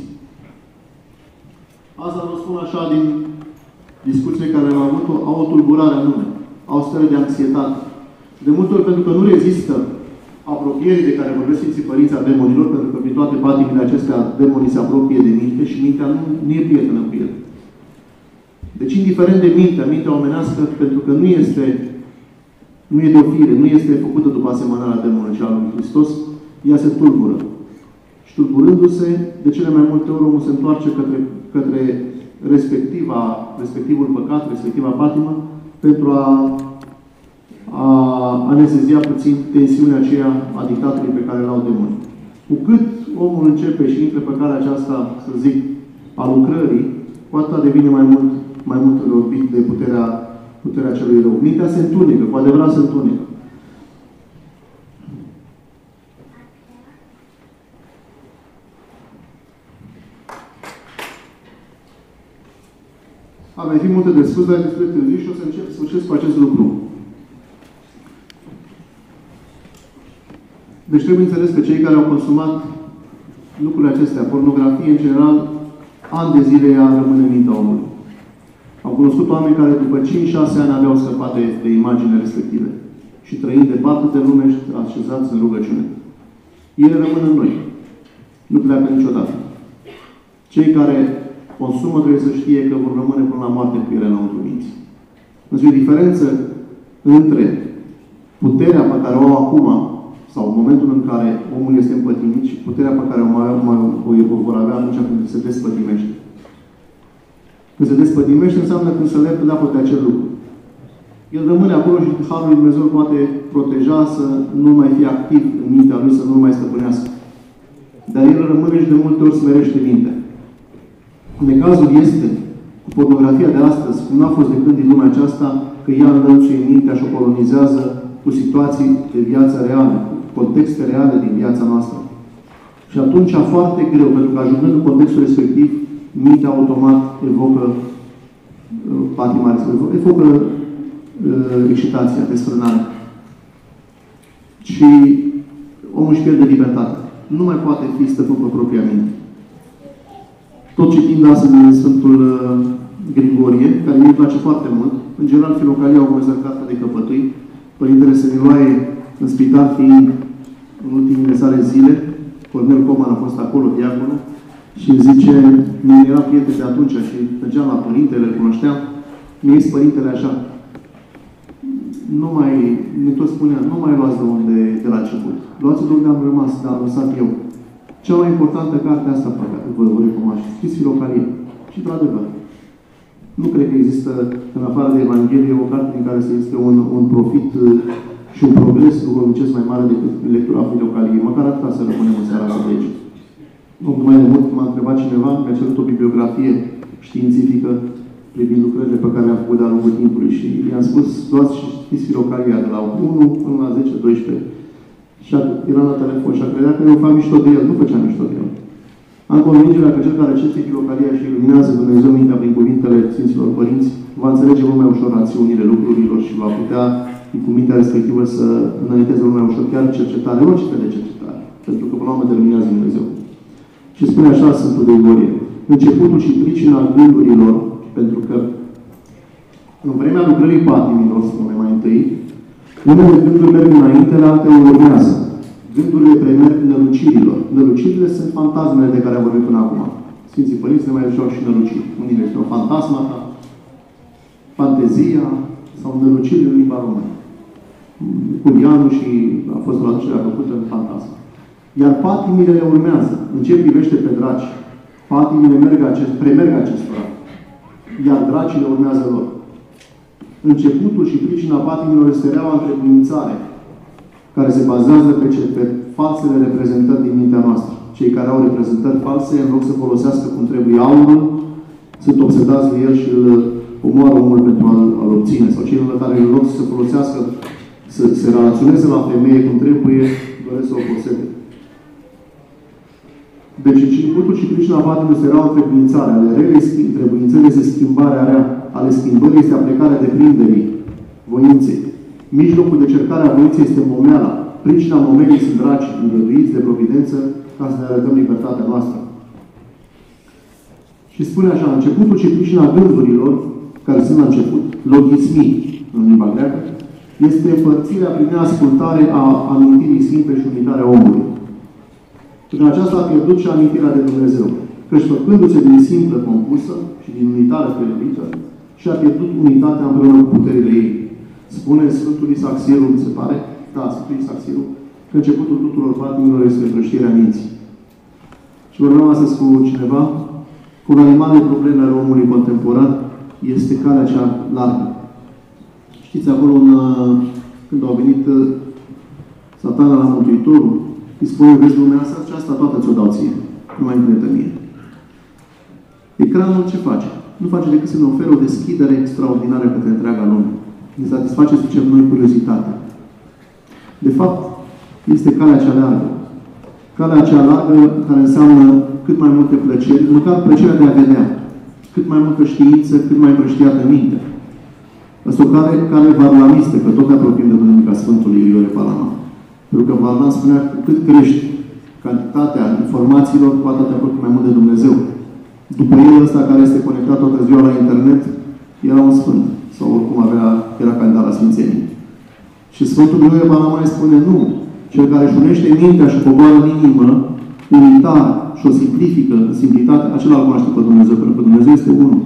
Asta vă spun așa din discuțiile care le-am avut, au o tulburare anume, au stări de anxietate. De multe ori, pentru că nu rezistă apropierii de care vorbesc Sfinții Părinți a demonilor, pentru că prin toate patimile acestea demonii se apropie de minte și mintea nu, nu e prietenă cu el. Deci, indiferent de mintea, mintea omenească, pentru că nu este, nu e de o fire, nu este făcută după asemănarea demonului și al lui Hristos, ea se tulbură. Și tulburându-se, de cele mai multe ori omul se întoarce către, către respectiva, respectivul păcat, respectiva patimă, pentru a, a anestezia puțin tensiunea aceea a dictatului pe care l-au demonii. Cu cât omul începe și intră pe calea aceasta, să zic, a lucrării, cu atât devine mai mult, mai mult înrobit de puterea, puterea celui rău. Mintea se întunecă, cu adevărat se întunecă. A mai fi multe de spus, dar destul de târziu și o să încep să sfârșesc cu acest lucru. Deci trebuie înțeles că cei care au consumat lucrurile acestea, pornografie în general, ani de zile ea rămâne în mintea omului. Am cunoscut oameni care după cinci șase ani aveau scăpat de, de imaginile respective și trăind departe de lume și așezați în rugăciune. Ele rămân în noi. Nu pleacă niciodată. Cei care consumă trebuie să știe că vor rămâne până la moarte cu ele înăuntru minții. Însă e o diferență între puterea pe care o au acum, sau în momentul în care omul este împătimit, și puterea pe care o, mai, mai, o vor avea atunci când se despătimește. Când se despătimește înseamnă când se lepă de acel lucru. El rămâne acolo și Harul lui Dumnezeu poate proteja să nu mai fie activ în mintea lui, să nu mai stăpânească. Dar el rămâne și de multe ori smerește mintea. Necazul este, cu pornografia de astăzi, cum n-a fost de când din lumea aceasta, că ea înlănțuie mintea și o colonizează cu situații de viață reală, cu contexte reale din viața noastră. Și atunci foarte greu, pentru că ajungând în contextul respectiv, mintea automat evocă uh, patima, evocă uh, excitația, desfrânarea. Și omul își pierde libertatea. Nu mai poate fi stăpân pe propria minte. Tot citind astăzi din Sfântul uh, Grigorie, care mi-e place foarte mult, în general Filocalia au văzut cartea de căpătâi, Părintele Seniloae în spital fiind în ultimele sale zile, Cornel Coman a fost acolo, diaconul, și îmi zice, mi era prieten de atunci și mergeam la Părintele, îl cunoșteam, mi-a zis Părintele așa, nu mai, mi tot spunea, nu mai luați de unde, de la început. Luați-l unde am rămas, dar am lăsat eu. Cea mai importantă carte asta pe care vă o recomand. Scriți Filocalia. Și într-adevăr, nu cred că există, în afară de Evanghelie, o carte în care să existe un, un profit și un progres duhovnicesc mai mare decât lectura Filocaliei. Măcar atâta să rămânem în seara asta de aici. Mai de mult m-a întrebat cineva, mi-a cerut o bibliografie științifică privind lucrările pe care le-am făcut de-a lungul timpului și i-am spus, luați și știți Filocalia de la unu până la zece doisprezece. Și era la telefon și a credea că eu fac mișto de el. Nu făceam mișto de el. Am convingerea că cel care citește Filocalia și iluminează Dumnezeu mintea prin cuvintele Sfinților Părinți va înțelege mult mai ușor rațiunile lucrurilor și va putea, cu mintea respectivă, să înainteze mult mai ușor chiar cercetare, orice fel de cercetare. Pentru că, până la urmă, determinează Dumnezeu. Și spune așa Sfântul de Ivorie: începutul și pricina gândurilor, pentru că în vremea lucrării patimilor, spune mai întâi, unele gânduri merg înainte, altele urmează. Gândurile premerg nălucirilor. Nălucirile sunt fantasmele de care am vorbit până acum. Sfinții Părinți ne mai duceau și năluciri. Unii le știu fantasmata, fantezia sau nălucirile în limba română. Culianu și a fost traducerea făcută în fantasmă. Iar patimile le urmează. În ce privește pe draci, patimile merg acest, premerg acestora. Iar dracile urmează lor. Începutul și pricina patimilor este reaua întrebuințare, care se bazează pe, ce, pe falsele reprezentări din mintea noastră. Cei care au reprezentări false, în loc să folosească cum trebuie aurul, sunt obsedați de el și îl omoară omul pentru a-l, a-l obține. Sau cei care, în loc să folosească, să se relaționeze la femeie cum trebuie, doresc să o posede. Deci, începutul și pricina patimilor este reaua întrebuințare. Ale rele întrebuințări este schimbarea rea. Ale schimbării este aplicarea deprinderii voinței. Mijlocul de cercare a voinței este momeala. Pricina momelii sunt draci, îngăduiți de providență, ca să ne arătăm libertatea noastră. Și spune așa: începutul și pricina gândurilor, care sunt la început, logismii, în limba greacă, este împărțirea prin neascultare a amintirii simple și unitarea omului. Prin aceasta a pierdut și amintirea de Dumnezeu, căci făcându-se din simplă compusă și din unitară preluită, și a pierdut unitatea împreună cu puterile ei. Spune Sfântul Isaac Sirul, mi se pare, da, Sfântul Isaac Sirul, că începutul tuturor patimilor este împrăștirea minții. Și vorbeam astăzi cu cineva, cu un animal de probleme ale omului contemporan, este calea cea largă. Știți, acolo, în, când au venit Satana la Mântuitorul, îi spune, vezi lumea asta, și asta toată ți-o dau ție. Nu mai încredă mie. Ecranul ce face? Nu face decât să ne ofere o deschidere extraordinară către întreaga lume. Ne satisface, să zicem noi, curiozitatea. De fapt, este calea cea largă. Calea cea largă care înseamnă cât mai multe plăceri, măcar plăcerea de a vedea. Cât mai multă știință, cât mai împrăștiată minte. Asta o care, care varlamistă, că tot ne apropiem de Duminica Sfântului Iliore Palama. Pentru că Varlam spunea că cât crești cantitatea informațiilor, cu atât te apropii mai mult de Dumnezeu. După el ăsta care este conectat toată ziua la internet, era un sfânt. Sau oricum avea, era candidat la Sfințenie. Și Sfântul Iliore Palama îi spune, nu. Cel care își unește mintea și coboară în inimă, unitar și o simplifică în simplitate, acela îl cunoaște pe Dumnezeu, pentru că Dumnezeu este unul.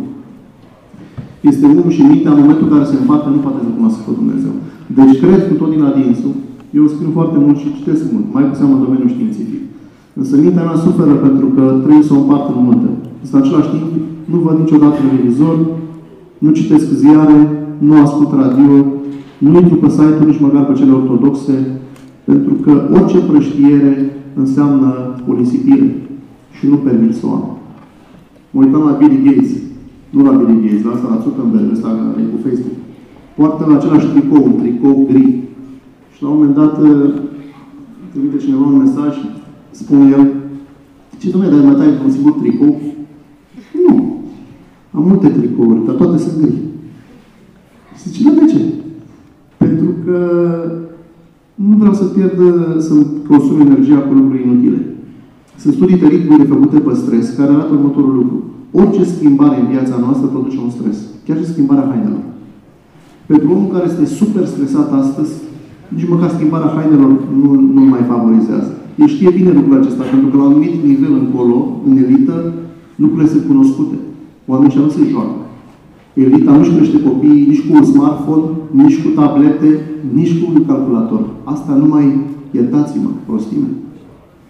Este unul și mintea, în momentul în care se împarte, nu poate să cunoască pe Dumnezeu. Deci cred cu tot din adinsul. Eu scriu foarte mult și citesc mult, mai cu seamă în domeniul științific. Însă mintea mea suferă pentru că trebuie să o împart în multe. Însă, în același timp, nu văd niciodată televizor, nu citesc ziare, nu ascult radio, nu intru pe site-uri, nici măcar pe cele ortodoxe, pentru că orice prăștiere înseamnă o risipire și nu permit să o am. Mă uitam la Billy Gates, nu la Billy Gates, la asta la Zuckerberg, ăsta cu Facebook. Poartă la același tricou, un tricou gri. Și la un moment dat trimite cineva un mesaj, spune el, ce dom'le, dar mai tai un singur tricou? Nu. Am multe tricouri, dar toate sunt gri. Și zice, da, de ce? Pentru că nu vreau să pierd, să-mi consum energia cu lucruri inutile. Sunt studii teribile făcute pe stres, care arată următorul lucru. Orice schimbare în viața noastră produce un stres. Chiar și schimbarea hainelor. Pentru omul care este super stresat astăzi, nici măcar schimbarea hainelor nu, nu mai favorizează. El știe bine lucrul acesta, pentru că la un anumit nivel încolo, în elită, lucrurile sunt cunoscute. Oamenii nu se joacă. Elita nu-și crește copiii nici cu un smartphone, nici cu tablete, nici cu un calculator. Asta numai, iertați-mă, prostime.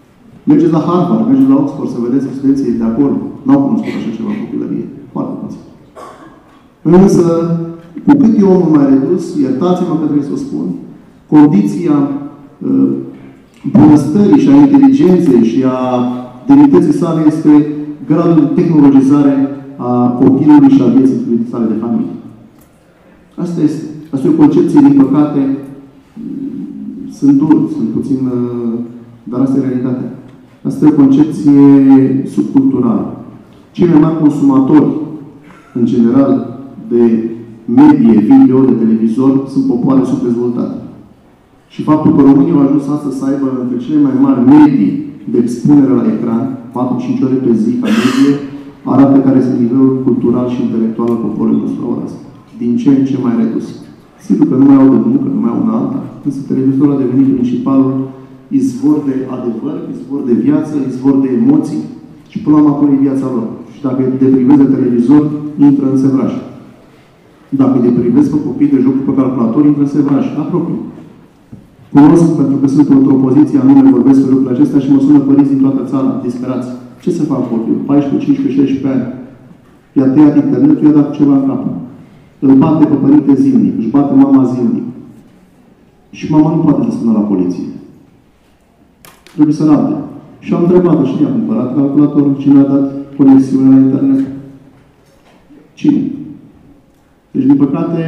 Mergeți la Harvard, mergeți la Oxford să vedeți studenții de acolo. N-au cunoscut așa ceva în copilărie. Foarte puțin. Însă, cu cât e omul mai redus, iertați-mă că trebuie să o spun, condiția uh, bunăstării și a inteligenței și a demnității sale este gradul de tehnologizare a copilului și a vieții sale de familie. Asta este. Asta e o concepție, din păcate, sunt dur, sunt puțin, dar asta e realitatea. Asta e o concepție subculturală. Cei mai mari consumatori, în general, de medie, video, de televizor, sunt popoare subdezvoltate. Și faptul că România au ajuns astăzi să aibă între cele mai mari medii de expunere la ecran, patru-cinci ore pe zi, ca medie, arată care este nivelul cultural și intelectual al poporului nostru ora asta. Din ce în ce mai redus. Sigur că nu mai au de muncă, nu mai au una alta, însă televizorul a devenit principalul izvor de adevăr, izvor de viață, izvor de emoții și până la urmă acolo e viața lor. Și dacă îi deprivezi de televizor, intră în sevraj. Dacă îi deprivezi pe copii de jocuri pe calculator, intră în sevraj. Apropiu. Cunosc, pentru că sunt într-o poziție anume, vorbesc pe lucrurile acestea și mă sună părinți din toată țara, disperați. Ce să fac copilul? paisprezece, cincisprezece, șaisprezece ani. I-a tăiat internetul, i-a dat ceva în cap. Îl bate pe părinte zilnic, își bate mama zilnic. Și mama nu poate să spună la poliție. Trebuie să rabde. Și am întrebat-o și i-a cumpărat calculatorul, cine a dat conexiune la internet. Cine? Deci, din păcate,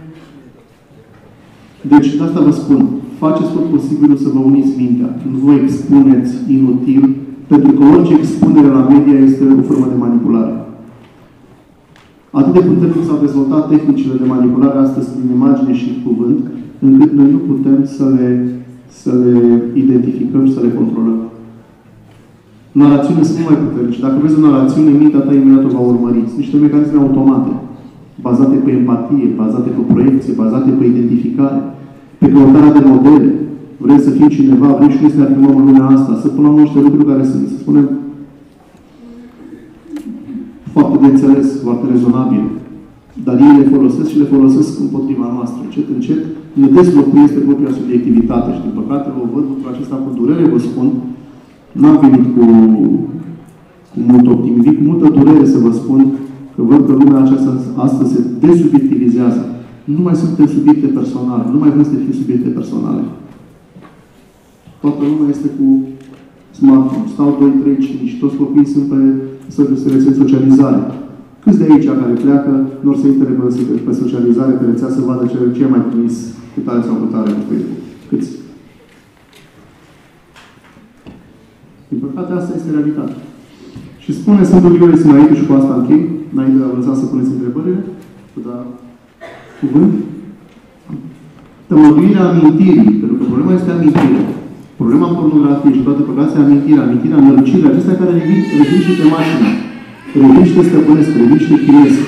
deci, de asta vă spun, faceți tot posibilul să vă uniți mintea. Nu vă expuneți inutil, pentru că orice expunere la media este o formă de manipulare. Atât de puternic s-au dezvoltat tehnicile de manipulare astăzi prin imagine și cuvânt, încât noi nu putem să le, să le identificăm și să le controlăm. Narațiunile sunt mai puternice. Dacă vezi o narațiune, mintea ta imediat o va urmări. Sunt niște mecanisme automate, bazate pe empatie, bazate pe proiecție, bazate pe identificare, pe căutarea de modele. Vrem să fim cineva, vrem și noi să ne afirmăm în lumea asta, să punem niște lucruri care sunt, să spunem, foarte de înțeles, foarte rezonabil. Dar ei le folosesc și le folosesc împotriva noastră. Încet, încet, ne dezlocuiesc propria subiectivitate. Și, din păcate, vă văd lucrul acesta cu durere, vă spun. N-am venit cu, cu mult optimism, cu multă durere să vă spun că văd că lumea aceasta astăzi se desubiectivizează. Nu mai suntem subiecte personale. Nu mai vrem să fim subiecte personale. Toată lumea este cu smartphone. Stau doi, trei, cinci. Toți copiii sunt pe rețele socializare. Câți de aici care pleacă nu or să intre pe, pe socializare, pe rețea, să vadă ce, ce mai trimis cât are sau cât are pe Facebook? Câți? Din păcate, asta este realitatea. Și spune Sfântul Grigorie Sinaitul, și cu asta închei, înainte de a lăsa să puneți întrebările, cu da cuvânt, tămăduirea amintirii, pentru că problema este amintirea. Problema pornografiei și toate păcatele, amintirea, amintirea, înălucirea, acestea care revin și pe mașină, revin și te stăpânesc, revin și te chinesc.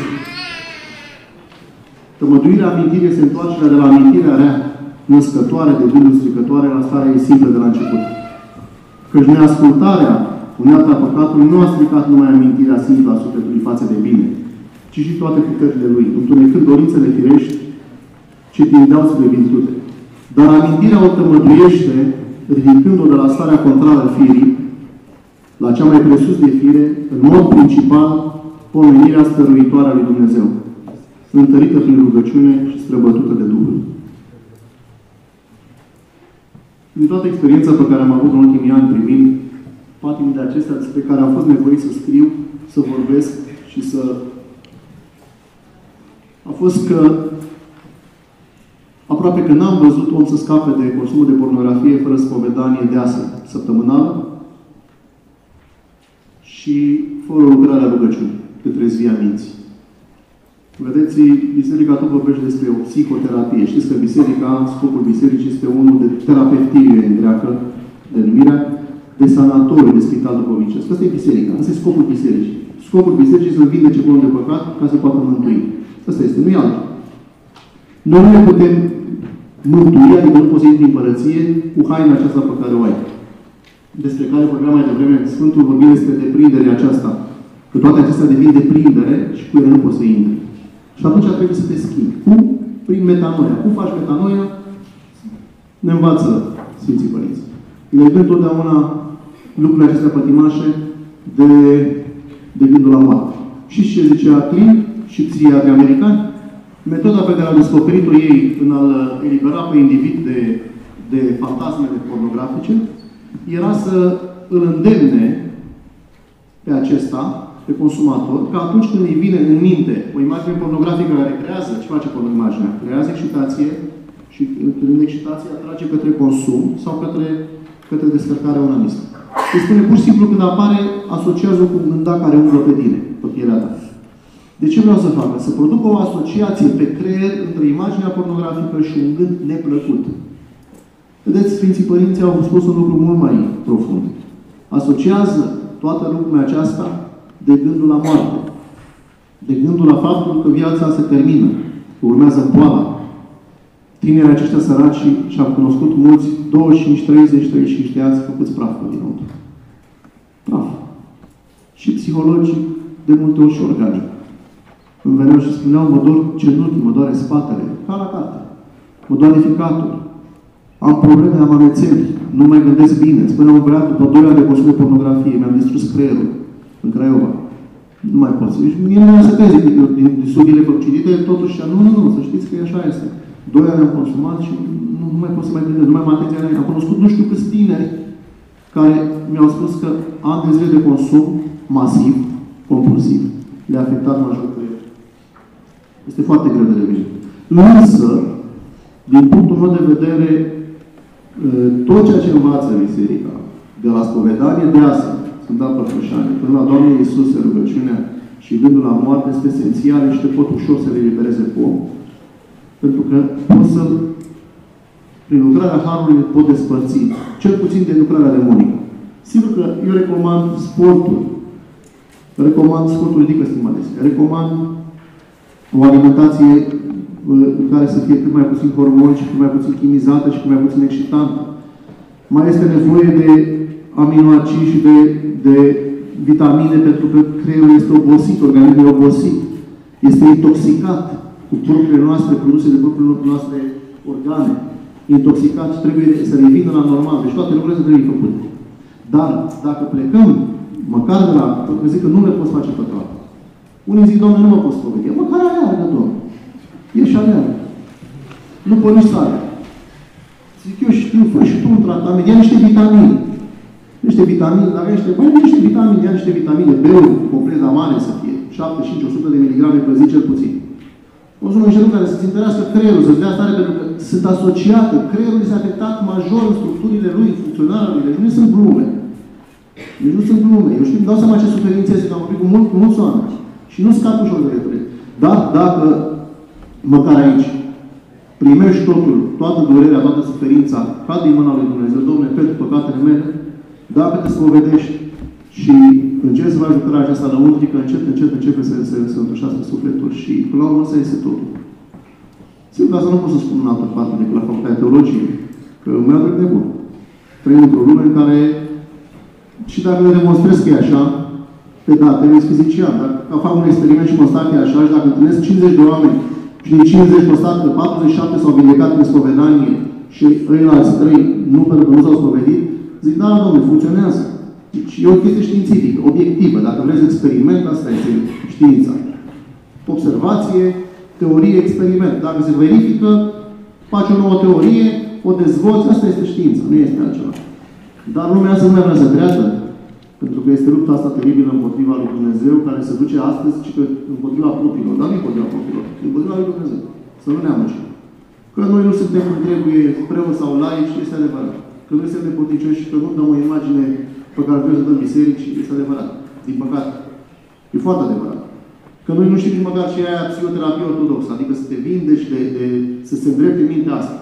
Tămăduirea amintirii este întoarcerea de la amintirea rea, născătoare, de gânduri stricătoare, la starea ei simplă de la început. Căci neascultarea, unealta păcatului, nu a stricat numai amintirea simplă a sufletului față de bine, ci și toate puterile lui, întunecând dorințele firești ce tindeau spre virtute. Dar amintirea o tămăduiește, ridicând-o de la starea contrară firii, la cea mai presus de fire, în mod principal, pomenirea stăruitoare a lui Dumnezeu, întărită prin rugăciune și străbătută de Duhul. Din toată experiența pe care am avut în ultimii ani privind patimile acestea despre care am fost nevoit să scriu, să vorbesc și să... a fost că aproape că n-am văzut om să scape de consumul de pornografie fără spovedanie deasă săptămânală și fără o lucrare a rugăciunii, de trezvia minții. Vedeți, Biserica tot vorbește despre o psihoterapie. Știți că Biserica, scopul Bisericii este unul de terapeutie în greacă, denumirea, de sanatoriu, de spital duhovnicesc. Asta e Biserica. Asta e scopul Bisericii. Scopul Bisericii să vindece pe om de păcat ca să poată mântui. Asta este, nu e altul. Noi nu ne putem mântui, adică nu poți să intri în împărăție cu haina aceasta pe care o ai. Despre care vorbeam mai devreme, Sfântul vorbim despre deprinderea aceasta. Că toate acestea devin deprindere și cu ele nu poți să intri. Și atunci trebuie să te schimbi. Cum? Prin metanoia. Cum faci metanoia? Ne învață Sfinții Părinți. Le dăm totdeauna lucrurile acestea pătimașe de, de gândul la moarte. Și ce zicea Clint și psihiatrii americani? Metoda pe care au descoperit-o ei în a-l elibera pe individ de, de fantasmele pornografice era să îl îndemne pe acesta, pe consumator, că atunci când îi vine în minte o imagine pornografică care creează, ce face imaginea? Creează excitație și când excitație atrage către consum sau către, către descărcare onanistă. Îi spune pur și simplu când apare, asociază cu un gândac care umblă pe tine, pe pielea ta. De ce vreau să facă? Să producă o asociație pe creier între imaginea pornografică și un gând neplăcut. Vedeți, Sfinții Părinții au spus un lucru mult mai profund. Asociază toată lumea aceasta de gândul la moarte. De gândul la faptul că viața se termină, că urmează boala. Tinerii aceștia săraci și-am cunoscut mulți, douăzeci și cinci, treizeci, treizeci și cinci de ani, făcuți praf pe dinăuntru. Praf. Și psihologic, de multe ori și organic. Îmi veneau și spuneau, mă dor genunchii, mă doare spatele. Ca la carte. Mă doare ficatul. Am probleme, am amețeli. Nu mai gândesc bine. Spunea un băiat, după doi ani de consum de pornografie, mi-am distrus creierul în Craiova. Nu mai pot să... Mie nu mai se treze din, din, din studiile făcutite, totuși, nu, nu, nu, să știți că așa este. Doi ani am consumat și nu, nu mai pot să mai gândesc, nu mai am atenția la. Am cunoscut nu știu câți tineri care mi-au spus că ani de zile de consum masiv, compulsiv, le-a afectat major creierul. Este foarte greu de revenit. Însă, din punctul meu de vedere, tot ceea ce învață Biserica, de la spovedanie de astăzi, Sfânta Părfășanie, până la Doamne Iisuse, rugăciunea și gândul la moarte, este esențial și te pot ușor să le elibereze pe om. Pentru că pot să, prin lucrarea Harului, pot despărți, cel puțin de lucrarea demonică. Sigur că eu recomand sportul. Recomand sportul, ridică stimați. Recomand o alimentație în care să fie cât mai puțin hormoni și cât mai puțin chimizată și cât mai puțin excitantă. Mai este nevoie de aminoacizi și de, de vitamine pentru că creierul este obosit, organismul e obosit. Este intoxicat cu propriile noastre produse de propriile noastre organe. Intoxicat și trebuie să revină la normal. Deci toate lucrurile trebuie făcute. Dar dacă plecăm măcar de la... Că zic că nu le poți face pe toate. Unii zic, Doamne, nu mă poți povedi. Măcar aleargă, Doamne. Ieși aleargă. Nu poți să aleargă. Zic, eu știu, fă și tu un tratament. Ia niște vitamine. Niște vitamine, dacă niște... Băi, niște vitamine, ia niște vitamine. B-ul, compreza mare să fie. șaptezeci și cinci la o sută de miligrame pe zi, cel puțin. Consumă niște lucruri care să-ți întărească creierul, să-ți dea stare, pentru că sunt asociate. Creierul este afectat major în structurile lui, în funcționarea lui. Deci nu sunt glume. Deci nu sunt glume. Eu știu, îmi dau seama ce suferințe este, că am vorbit cu mult, cu mulți oameni. Și nu scap ușor de ele. Dar dacă, măcar aici, primești totul, toată durerea, toată suferința, ca din mâna lui Dumnezeu, Dom'le, pentru păcatele mele, dacă te spovedești și încerci să faci lucrarea aceasta lăuntrică, încet, încet, începe să se întușească sufletul și, până la urmă, să iese totul. Sigur, asta nu pot să spun în altă parte decât la facultatea teologiei, că îmi iau drept nebun. Trăim într-o lume în care, și dacă le demonstrez că e așa, pe date, vezi fizician, dacă fac un experiment și constat că e așa, și dacă întâlnesc cincizeci de oameni și din cincizeci constat că patruzeci și șapte s-au vindecat prin spovedanie și ăilalți trei nu pentru că nu s-au spovedit, zic, da, domnule, funcționează. Deci e o chestie științifică, obiectivă. Dacă vreți experiment, asta este știința. Observație, teorie, experiment. Dacă se verifică, faci o nouă teorie, o dezvolți, asta este știința, nu este altceva. Dar lumea asta nu mai vrea să creadă, pentru că este lupta asta teribilă împotriva lui Dumnezeu, care se duce astăzi și că împotriva propriilor, dar nu împotriva propriilor, împotriva lui Dumnezeu. Să nu ne amăgim. Că noi nu suntem cum trebuie preoți sau laici, este adevărat. Că noi suntem nepoticioși și că nu dăm o imagine pe care trebuie să dăm biserici, este adevărat. Din păcate. E foarte adevărat. Că noi nu știm nici măcar ce e aia psihoterapie ortodoxă, adică să te vindești, de, de, să se îndrepte mintea asta.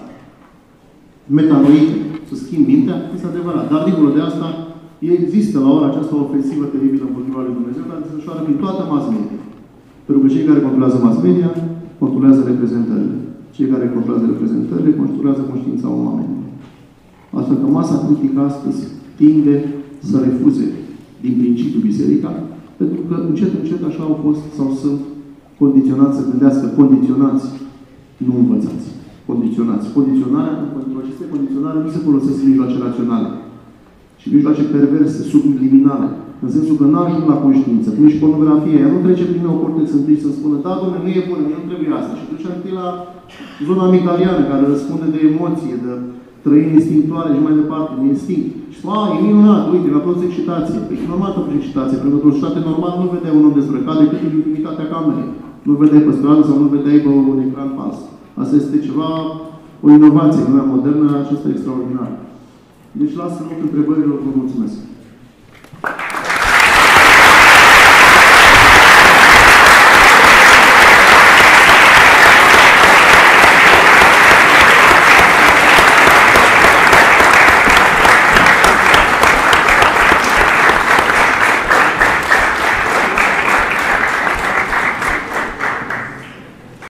Metanoite, să schimbi mintea, este adevărat. Dar dincolo de asta, există la ora aceasta o ofensivă teribilă împotriva lui Dumnezeu, care se desfășoară prin toată mass media. Pentru că cei care controlează mass media, controlează reprezentările. Cei care controlează reprezentările, controlează conștiința oamenilor. Astfel că masa critică astăzi tinde să refuze din principiu biserica, pentru că încet, încet așa au fost sau sunt condiționați să gândească, condiționați, nu învățați. Condiționați. Condiționarea, pentru aceste condiționare nu se folosesc mijloace raționale. și mijloace perverse, subliminale, în sensul că nu ajung la conștiință, cum e și pornografia, ea nu trece prin neocortex întâi să spună, da, domnule, nu e bună, nu trebuie asta. Și duce întâi la zona amigdaliană, care răspunde de emoție, de trăiri instinctuale și mai departe, de instinct. Și spune, a, e minunat, uite, mi-a plăcut excitație. Păi e normal că plăcut excitație, pentru că într-o societate normală nu vedeai un om dezbrăcat decât în intimitatea camerei. Nu vedeai pe stradă sau nu vedeai pe un ecran fals. Asta este ceva, o inovație, lumea modernă, acesta e extraordinar. Deci lasă loc întrebărilor, vă mulțumesc.